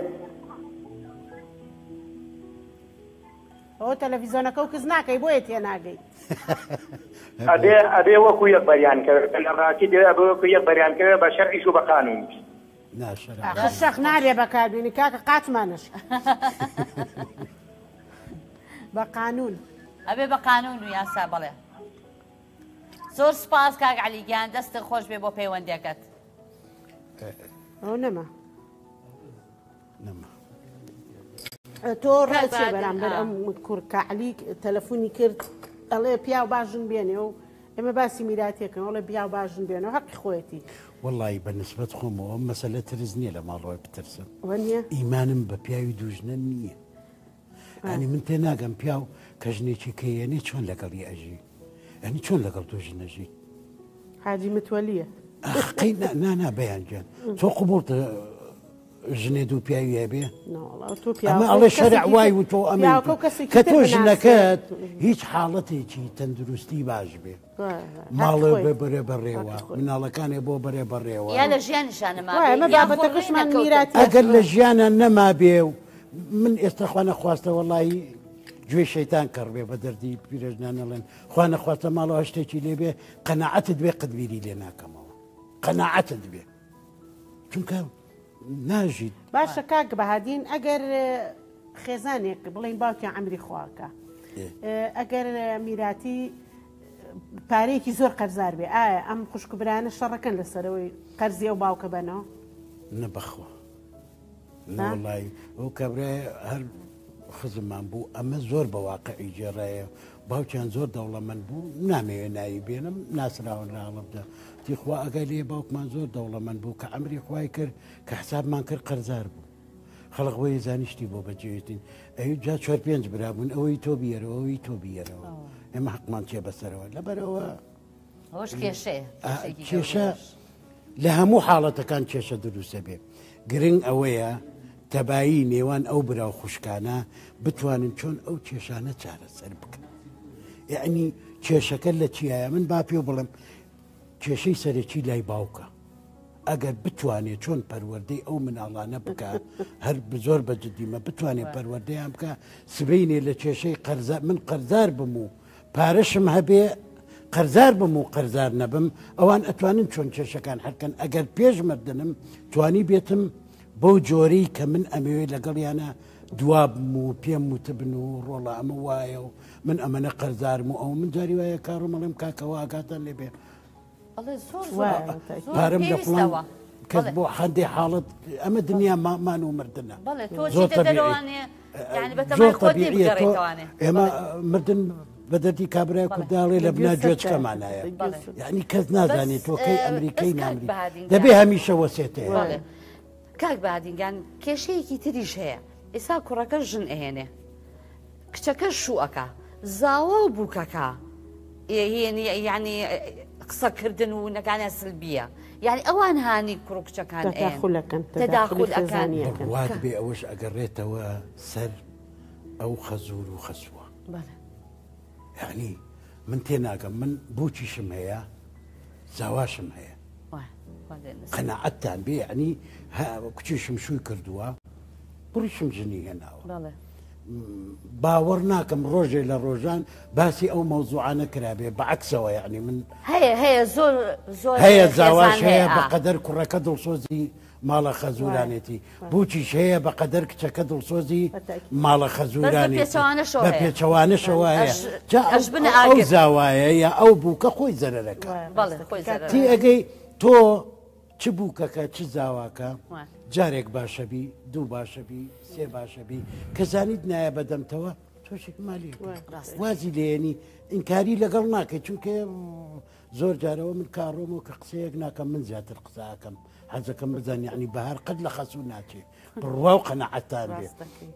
ئەو تەلەڤیزۆنەکە و کەس ناکەی بۆیە تێ ناگەی ئەبێ ئەبێ وەکو یەک بەریان کرد لە ڕاستی دێ ئەبێ وەکو یەک بەریان کرد بە شەرعیش و بە قانونیش ئەخە شەق نابێ بەکاربێنی کاکە قاچمانش بە قانون ئەبێ بە قانون و یاسا بڵێ زۆر سپاس کاک عەلیگیان دەستت خۆش بێ بۆ پەیوەندیەکەت ئەو نەما نەما تۆ ڕاچێ بەرامبەر ئەم کوڕکە عەلی تەلەفۆنی کرد ئەڵێ پیاو باشن بێنێ و ئێمە باسی میراتێکن وڵێ پیاو باشن بێنەوە حەقی خۆیەتی وەڵی بەنسبەت خۆمەوە مەسەلە ترس نییە لە ماڵەوەی بترسم وەنیە ئیمانم بە پیاوی دوژنە نییە ئەنی من تێ ناگەم پیاو کە ژنێکی کەیەنێ چۆن لەگەڵی ئەژی ئەنی چۆن لەگەڵ تۆ ژنەژی حاجی متوەلیە ئەخقەی نانا بەیانگیان تۆ قبولتە ژنێ دوو پیاوی هەبێ ئەمە ئەڵێ شەرع وای و تۆ ئەمە کە تۆ ژنەکەت هیچ حاڵەتێکی تەندروستی باش بێ ماڵێ بێ بەرێ بەڕێوە مناڵەکانێ بۆ بەرێ بەڕێوە یا لە ژیانشانەما ئەگەر لە ژیانە نەما بێ و من ئێستا خوا نەخواستە وەڵی گوێ شەیتان کڕبێ بە دەردی پیرەژنانەڵێن خوا نەخواستە ماڵەوە هەشتێکی لێ بێ قەناعەتت بێ قەتبیری لێ ناکەمەوە قەناعەتت بێ چونکە ناژیت باشە کاک بەهادین ئەگەر خێزانێک بڵین باوکی عەمری خواکە ئەگەر میراتی پارەیەکی زۆر قەرزار بێ ئایا ئەم خوشکبرانە شەڕەکەن لەسەرەوەی قەرزی ئەو باوکە بەنەوە نەبەخۆ وڵی ئەو کەبرای هەر خزممان بوو ئەمە زۆر بە واقعی جێڕایە باوکیان زۆر دەوڵەمەند بوو نامەوێ ناوی بێنم ناسراون لاڵبدا تیخوا ئەگەر لێ باوکمان زۆر دەوڵەمەند بوو کە ئەمری خوای کرد کە حسابمان کرد قەرزار بوو خەڵق بۆی زانیشتی بۆ بەجێتین ئەوی جا چۆر پێنج برابوون ئەوەی تۆ بیەرەوە ئەوی تۆ بیەرەوە ئێمە حەقمان چێ بەسەرەوە لەبەرەوە کێشە لە هەموو حاڵەتەکان کێشە دروستە بێ گرنگ ئەوەیە تەبایی نێوان ئەو برا و خوشکانە بتوانن چۆن ئەو کێشانە چارەسەر بکەن یعنی کێشەکە لە چیایە من با پێ بڵم کێشەی سەرەکی لای باوکە ئەگەر بتوانێت چۆن پەروەردەی ئەو مناڵانە بکە هەر زۆر بەجددیمە بتوانێت پەروەردەیان بکە سبەینێ لە کێشەی قەرزار من قەرزار بم و پارەشم هەبێ قەرزار بم و قەرزار نەبم ئەوان ئەتوانن چۆن کێشەکان هەرکەن ئەگەر پێش مردنم توانی بێتم بەو جۆرەی کە من ئەمەوێ لەگەڵیانە دوابم و پێم وتبن و ڕۆڵە ئەمە وایە و من ئەمەنە قەرزارم و ئەو من جاری وایە کاڕۆمەڵێم کاکەوە ئاگاتان لێبێ پارەم لە فڵان کەس بۆ هەندێک حاڵەت ئەمە دنیا مامان و مردنە زۆر ئێمە مردن بە دەردی کابرای کورداڵێ لە بنا گوێچکەمانایە یعنی کەس نازانێت تۆکەی ئەمریکای نامری دەبێ هەمیشە وەسێتەیە کاک بەهادینگیان کێشەیەکی تریش هەیە ئێستا کوڕەکە ژن ئەهێنێ کچەکە شووەکە زاوە و بووکەکە یعنی قسەکردن و نەکانە سلبیە یعنی ئەوان هانی کوڕ و کچەکان تەداخولەکەن وات بێ ئەوەش ئەگەڕێتەوە سەر ئەو خەزور و خەسووە یعنی من تێ ناگەم من بوچیشم هەیە زاواشم هەیە قەناعەتتان بێ یعنی کچیشم شووی کردووە بڕیشم ژنی هێناوە باوەڕ ناکەم ڕۆژێ لە ڕۆژان باسی ئەو مەوزوعانە کرابێ بەعکسەوە یعنی من هەیە هەیە زۆر زۆر هەیە زاواش هەیە بەقەدەر کوڕەکە دڵسۆزی ماڵە خەزورانێتی بوچیش هەیە بەقەدەر کچەکە دڵسۆزی ماڵە خەزورانێتی بە پێچەوانشەوە هەیە ئەو زاوایە یا ئەو بووکە خۆی زەرەرەکە تی ئەگەی تۆ چ بووکەکە چ زاواکە جارێک باشەبی دوو باشەبی سێ باشەبی کە زانیت نایە بەدەمتەوە تۆشێک مالی وازی لێنی ئینکاری لەگەڵ ناکەی چونکە زۆر جارەوە من کاڕۆم و کە قسەیەک ناکەم من زیاتر قساکەم حەزەکەم بزانانی عنی بەهار قەت لە خەسوو ناچێ بڕوا و قەنەعەتان بێ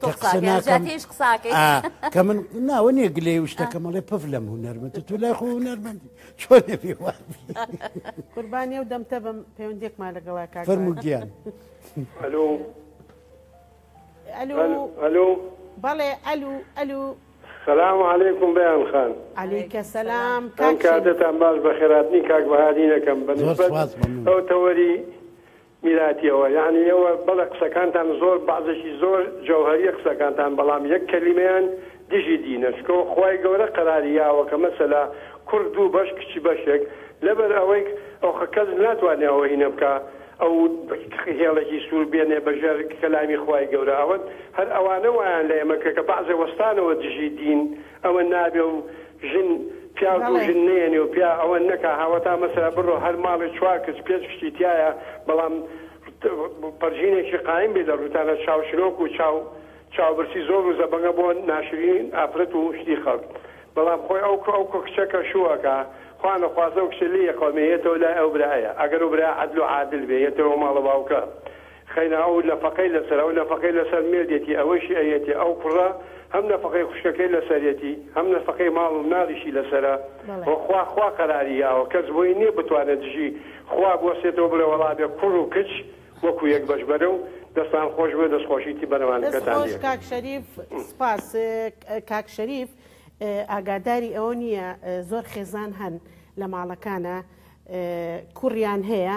کە من ناوە نییە گلێ شتەکەمەڵێ پف لەم هونەرمەتە تو لای خۆ هونەرمەندی چۆنێ پێ قوربانی و دەمتە بم پەیوەندێکمان لەگەڵا فەرموو گیان ئەلۆ ئەلۆ ئەلۆ بەڵێ ئەلو ئەلو سلام علیکم بەیان خان عەلەیکە سەلام ئەم کاتتان باش بە خێراتنی کاک بەهادینەکەم بەنسبەت ئەو تەوەری میراتیەوە یعنی ئەوە بەڵێ قسەکانتان زۆر بەعزێکی زۆر جەوهەریە قسەکانتان بەڵام یەک کەلیمەیان دژی دینە چکۆ خوای گەورە قەراریاوە کە مەسەلا کورد و بەش کچی بەشێک لەبەر ئەوەی ئەو کەس ناتوانێت ئەوە هینە بکە ئەو هێڵێکی سوور بێنێ بەژێر کەلامی خوای گەورە ئەوە هەر ئەوانە وایان لە ئێمەکە کە بەعزێ وەستانەوە دژی دین ئەوە نابێ و ژن پیا و ژن نێنێ و پیا ئەوە نەکە هاوەتا مەسەلا بڕۆ هەر ماڵی چوار کەس پێش شتی تایە بەڵام پەرژینێکی قایم بێ لە ڕوتانە چاوشنۆک و چاو چاوبرسی زۆر و زەبەنگە بۆ ناشرین ئافرەت و شتی خەڵک بەڵام خۆی ئەو ئەو کچەکە شووەکە خوانە خوازە و کشە لێ قەومێتەوە لای ئەو برایە ئەگەر و برا عەدل و عادل بێتەوە ماڵە باوکە خەینە ئەو نەفەقەی لەسەر ئەو نەفەقەی لەسەر مێردێتی ئەوەشی ئەیەتی ئەو کوڕە هەم نەفەقەی خوشکەکەی لەسەرەتی هەم نەفەقەی ماڵ و ناڵیشی لەسەرە خوا خوا قەراریاوە کەس بۆی نییە بتوانێت دژی خوا بۆسێتەوە برە وەڵابێ کوڕ و کچ وەکو یەک بەش بەرە و دەستان خۆش بێ دەستخۆشیتی بەرەوانەکەتان دەستخۆش کاک شەریف سپاس کاک شەریف ئاگاداری ئەوە نییە زۆر خێزان هەن لە ماڵەکانە کوڕیان هەیە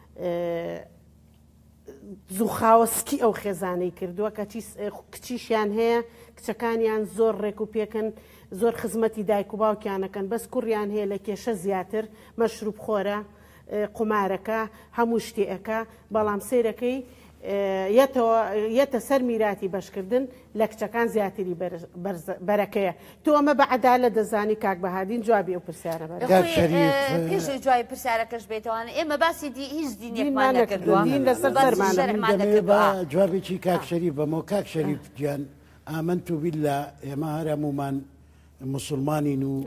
زووخاوەسکی ئەو خێزانەی کردووە کە کچیشیان هەیە کچەکانیان زۆر ڕێک و پێکەن زۆر خزمەتی دایک و باوکیانەکەن بەس کوڕیان هەیە لە کێشە زیاتر مەشروب خۆرە قمارەکە هەموو شتێەکە بەڵام سیرەکەی یەتە سەر میراتی بەشکردن لە کچەکان زیاتری بەرەکەیە تۆ ئەمە بە عەدالەت دەزانی کاک بەهادین جوابی ئەو پرسیارە پێشی جوابی پرسیارەکەش بێتەوەوانە ئێمە باسی دی هیچ دینێکمان نەکردووە لەسەر سەرمانە جوابێکی کاک شەریف بەمەوە کاک شەریف گیان ئامەنت بیللا ئێمە هەر هەمومان مسلمانین و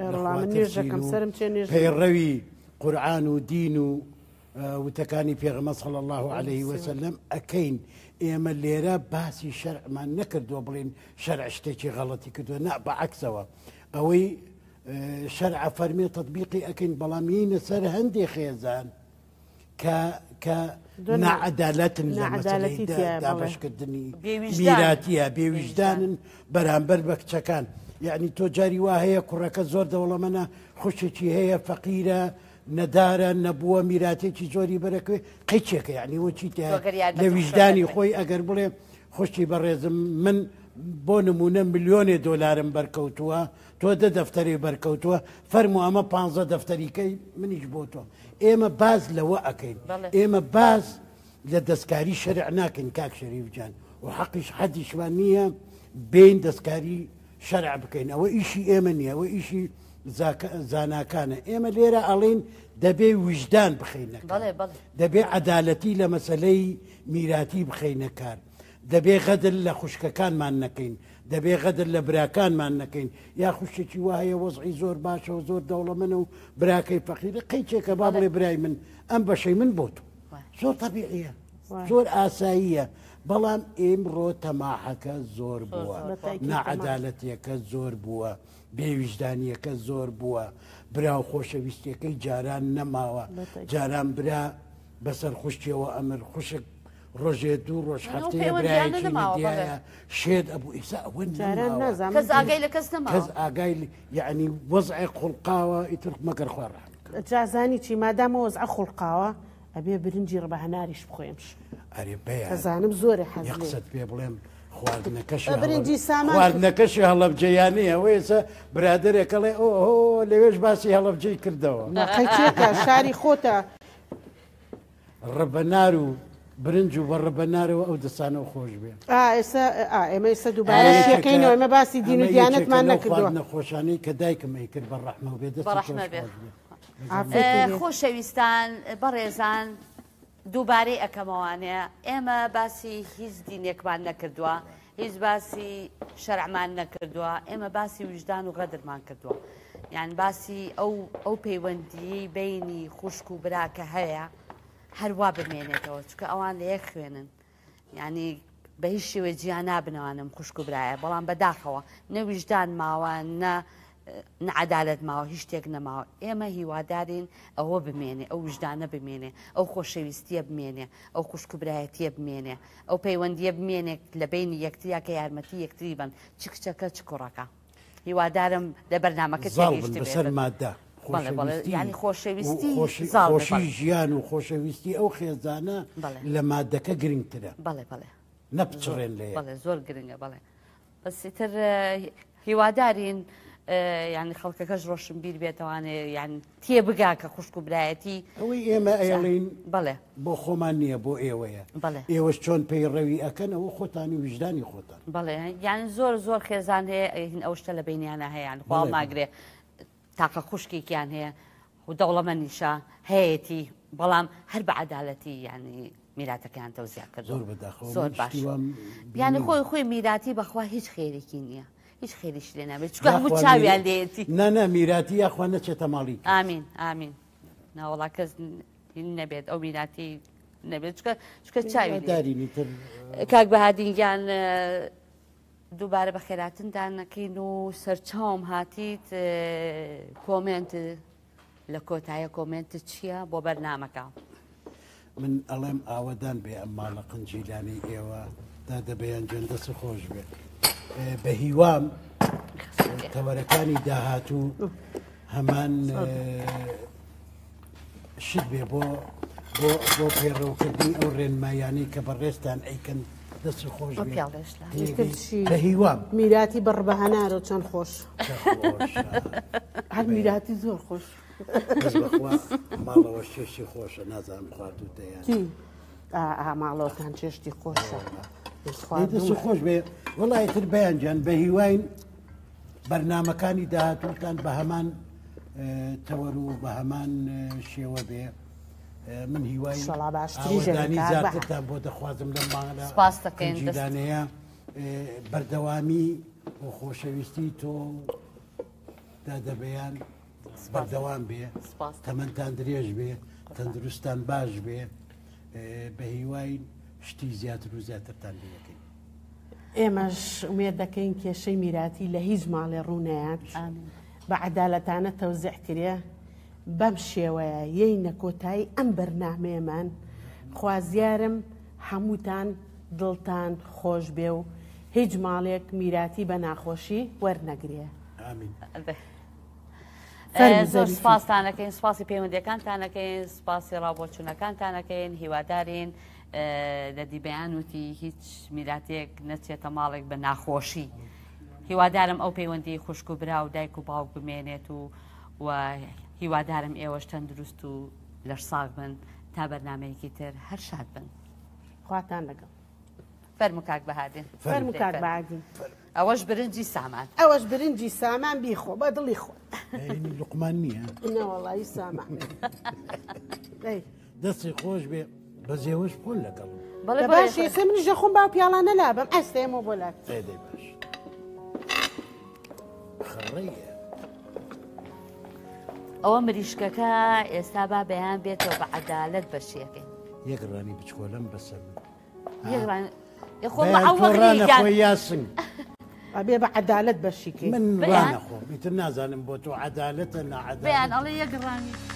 پەیڕەوی قورئان و دین و وتەکانی پێغەمبەر صلی الله عليه وسلم ئەکەین ئێمە لێرە باسی شەرعمان نەکردووە بڵێن شەرع شتێکی غەڵەتی کردووە نا بەعەکسەوە ئەوەی شەرع فەرمێ تەطبیقی ئەکەین بەڵام یینە سەر هەندێک خێزان کە کە نەعەدالەتن لە مەسەلەی دابەشکردنی میراتیە بێویژدانن بەرامبەر بە کچەکان یعنی تۆ جاری وا هەیە کوڕەکە زۆر دەوڵەمەنە خوشێکی هەیە فەقیرە نەدارە نەبووە میراتێکی زۆری بەرەکوێ قیچێکە یعنی وەچی لە ویژدانی خۆی ئەگەر بڵێ خوشتی بەڕێزم من بۆ نمونە ملیۆنێ دۆلارم بەرکەوتووە تۆ دە دەفتەری بەرکەوتووە فەرمو ئەمە پانزە دەفتەریکەی منیش بۆ تۆ ئێمە باز لەوە ئەەکەین ئێمە باز لە دەستکاری شەرع ناکەین کاک شەریف جان و حەقیش حەدیشمان نییە بین دەستکاری شەرع بکەین ئەوە ئیشی ئێمە نییە ئەوە ئیشی زاناکانە ئێمە لێرە ئەڵین دەبێ وجدان بخینە دەبێ عەدالەتی لە مەسەلەی میراتی بخینە کار دەبێ غەدر لە خوشکەکانمان نەکەین دەبێ غەدر لە براکانمان نەکەین یا خوشتێکی وایە وەزعی زۆر باشە و زۆر دەوڵەمەنە و براکەی فەقیرە قەیچێکە با بڵێ برای من ئەم بەشەی من بۆ تۆ زۆر تەبیعیە زۆر ئاساییە بەڵام ئێمڕۆ تەماحەکە زۆر بووە نەعەدالەتیەکە زۆر بووە بێویژدانیەکە زۆر بووە برا و خۆشەویستیەکەی جاران نەماوە جاران برا بەسەر خوشتیەوە ئەمر خوشک ڕۆژێ دوو ڕۆژ هەفتەیە برایەکی دیایە شێت ئەبوو ئیسا ئەوە کەس ئاگای لە کەس نەماوە کەس ئاگای یعنی وەزعی خوڵقاوە ئیتر مەگەر خوارە جازانی چی مادامە وەزع خوڵقاوە ئەبێ برنجی ڕبە هەناریش بخۆیمش ئەرێ بەیە دەزانم زۆرە حەز قسەت پێ بڵێم خواردنەکەشی هەڵەبجەیانەیە ئەوە ێستا برادێکەڵێ ئۆ لەوێش باسی هەڵەبجەی کردەوە نەقەیچێکە شاری خۆتە ڕەبەنار و برنج و بە ڕەبەنارەوە ئەو دەستانەوە خۆش بێ ئێستا ئێمە ئێستا دووبارەشەکەینەوە ئێمە باسی دین و دیانەتمان نەکردووە نەخۆشانەی کە دایکمەی کرد بە ڕەحمە و بێ خۆشەویستان بەڕێزان دووبارەی ئەەکەمەوانەیە ئێمە باسی هیچ دینێکمان نەکردووە هیچ باسی شەرعمان نەکردووە ئێمە باسی وجدان و غەدرمان کردووە یان باسی ئەو ئەو پەیوەندیی بینی خوشک و براکە هەیە هەروە بمێنێتەوە چکە ئەوان لە یەک خوێنن ینی بە هیچ شێوە جیان نابنەوانم خوشک و برایە بەڵام بەداخەوە نە وجدان ماوە نە نەعەدالەت ماوە هیچ شتێک نەماوە ئێمە هیوادارین ئەوە بمێنێ ئەو وجدانە بمێنێ ئەو خۆشەویستیە بمێنێ ئەو خوشکبرایەتیە بمێنێ ئەو پەیوەندیە بمێنێت لە بینی یەکتریا کە یارمەتی یەکتری بن چ کچەکە چ کوڕەکە هیوادارم لە بەرنامەکە بەسەر مادە ینی خۆشەویستی خۆشی ژیان و خۆشەویستی ئەو خێزانە لە مادەکە گرنگترە بەڵێ بەڵێ نەپچڕێن لێ بەڵێ زۆر گرنگە بەڵێ بەسیتر هیوادارین یعنی خەڵکەکەش ڕۆشن بیر بێتەوانێ یان تێبگا کە خوشک و برایەتی ئەوەی ئێمە ئەڵین بەڵێ بۆ خۆمان نییە بۆ ئێوەیە بەڵێ ئێوەش چۆن پێی ڕەوی ئەکەنەوە خۆتانی وجدانی خۆتان بەڵێ یان زۆر زۆر خێزان هەیە هین ئەو شتە لە بینیانە هەیەیان خوا ماگرێ تاقە خوشکێکیان هەیە و دەوڵەمەندیشە هەیەی بەڵام هەر بە عەدالەتی یعنی میراتەکەیان تەوزیا کرد زۆر باش یعنی خۆی خۆی میراتی بەخوا هیچ خێرێکی نییە هیچ خێریش لێ نابێت چکە هەموو چاویان لێتی نانە میراتی یاخوا نەچێتە ماڵی ئامین ئامین ناوەڵا کەس نەبێت ئەو میراتی نەبێت چکە چاوی کاک بەهادینگیان دووبارە بە خێراتندان نەکەین و سەرچاوم هاتیت کۆمنت لە کۆتایە کۆمنتت چییە بۆ بەرنامەکە من ئەڵێم ئاوەدان بێ ئەم ماڵە قنجیلانی ئێوە تا دەبیان جێندەس خۆش بێ بە هیوام تەوەرەکانی داهاتوو هەمان شت بێ بۆ بۆ پێڕەوکردنی ئەو ڕێنمایانەی کە بەڕێستان ئەیکەن دەست خۆش بە هیوام میراتی بەڕبەهەنارە چەند خۆش هەر میراتی زۆر خۆش ماڵەوە شێشی خۆشە نازانم خواردوتەیان ماڵەوەتان چێشتی خۆشە دەست خۆش بێ وڵایەتر بەیانجان بە هیواین بەرنامەکانی داهاتووتان بە هەمان تەوەر و بە هەمان شێوە بێ من هیوای ئاوەدانی زیاترتان بۆ دەخوازم لەم ماڵەدانەیە بەردەوامی و خۆشەویستی تۆ دادەبەیان بەردەوام بێ تەمەندان درێژ بێ تەندروستان باش بێ بە هیوای شتی زیاتر و زیاترتان بەکەین ئێمەش ئومێد دەکەین کێشەی میراتی لە هیچ ماڵێ ڕوونەیان بە عەدالەتانە تەوزیع کرێ بەم شێوەیە یەینە کۆتایی ئەم بەرنامەیەمان خوازیارم هەمووتان دڵتان خۆش بێ و هیچ ماڵێک میراتی بە ناخۆشی وەرنەگرێ زۆر سپاسانەکەین سپاسی پەیوەندیەکانتانەکەین سپاسی ڕابۆچوونەکانتانەکەین هیوادارین لە دیبیان وتی هیچ میراتێک نەچێتە ماڵێک بە ناخۆشی هیوادارم ئەو پەیوەندی خوشک و برا و دایک و باوک بمێنێت و و هیوادارم ئێوەش تەندروست و لەش ساغ بن تا بەرنامەیەکی تر هەر شاد بن خواتان لەگەڵ فەرمو کاک بەهادین فەرمو کاک بەهادین ئەوەش برنجی سامان ئەوەش برنجی سامان بیخۆ بە دڵی خۆ لوقمان نییە نەوەڵی سامان دەستی خۆش بێ بە زێوەش پۆل لەگەڵ بەڵێ باشی سێ منی ژە خۆم با پیاڵانە لابم ئەستێمە بۆ لاک دەی باش خڕەیە ئەوە مریشکەکە ئێستا با بەیان بێتەوە بە عەدالەت بەشیەکەین یەک ڕانی بچکۆلم بەسەر خۆی یاسن ئەبێ بە عەدالەت بەشیکەین من ڕانەخۆم ئیتر نازانم بۆ تۆ عەدالەتە نەعەدالەت بەیان ئەڵێ یەک ڕانی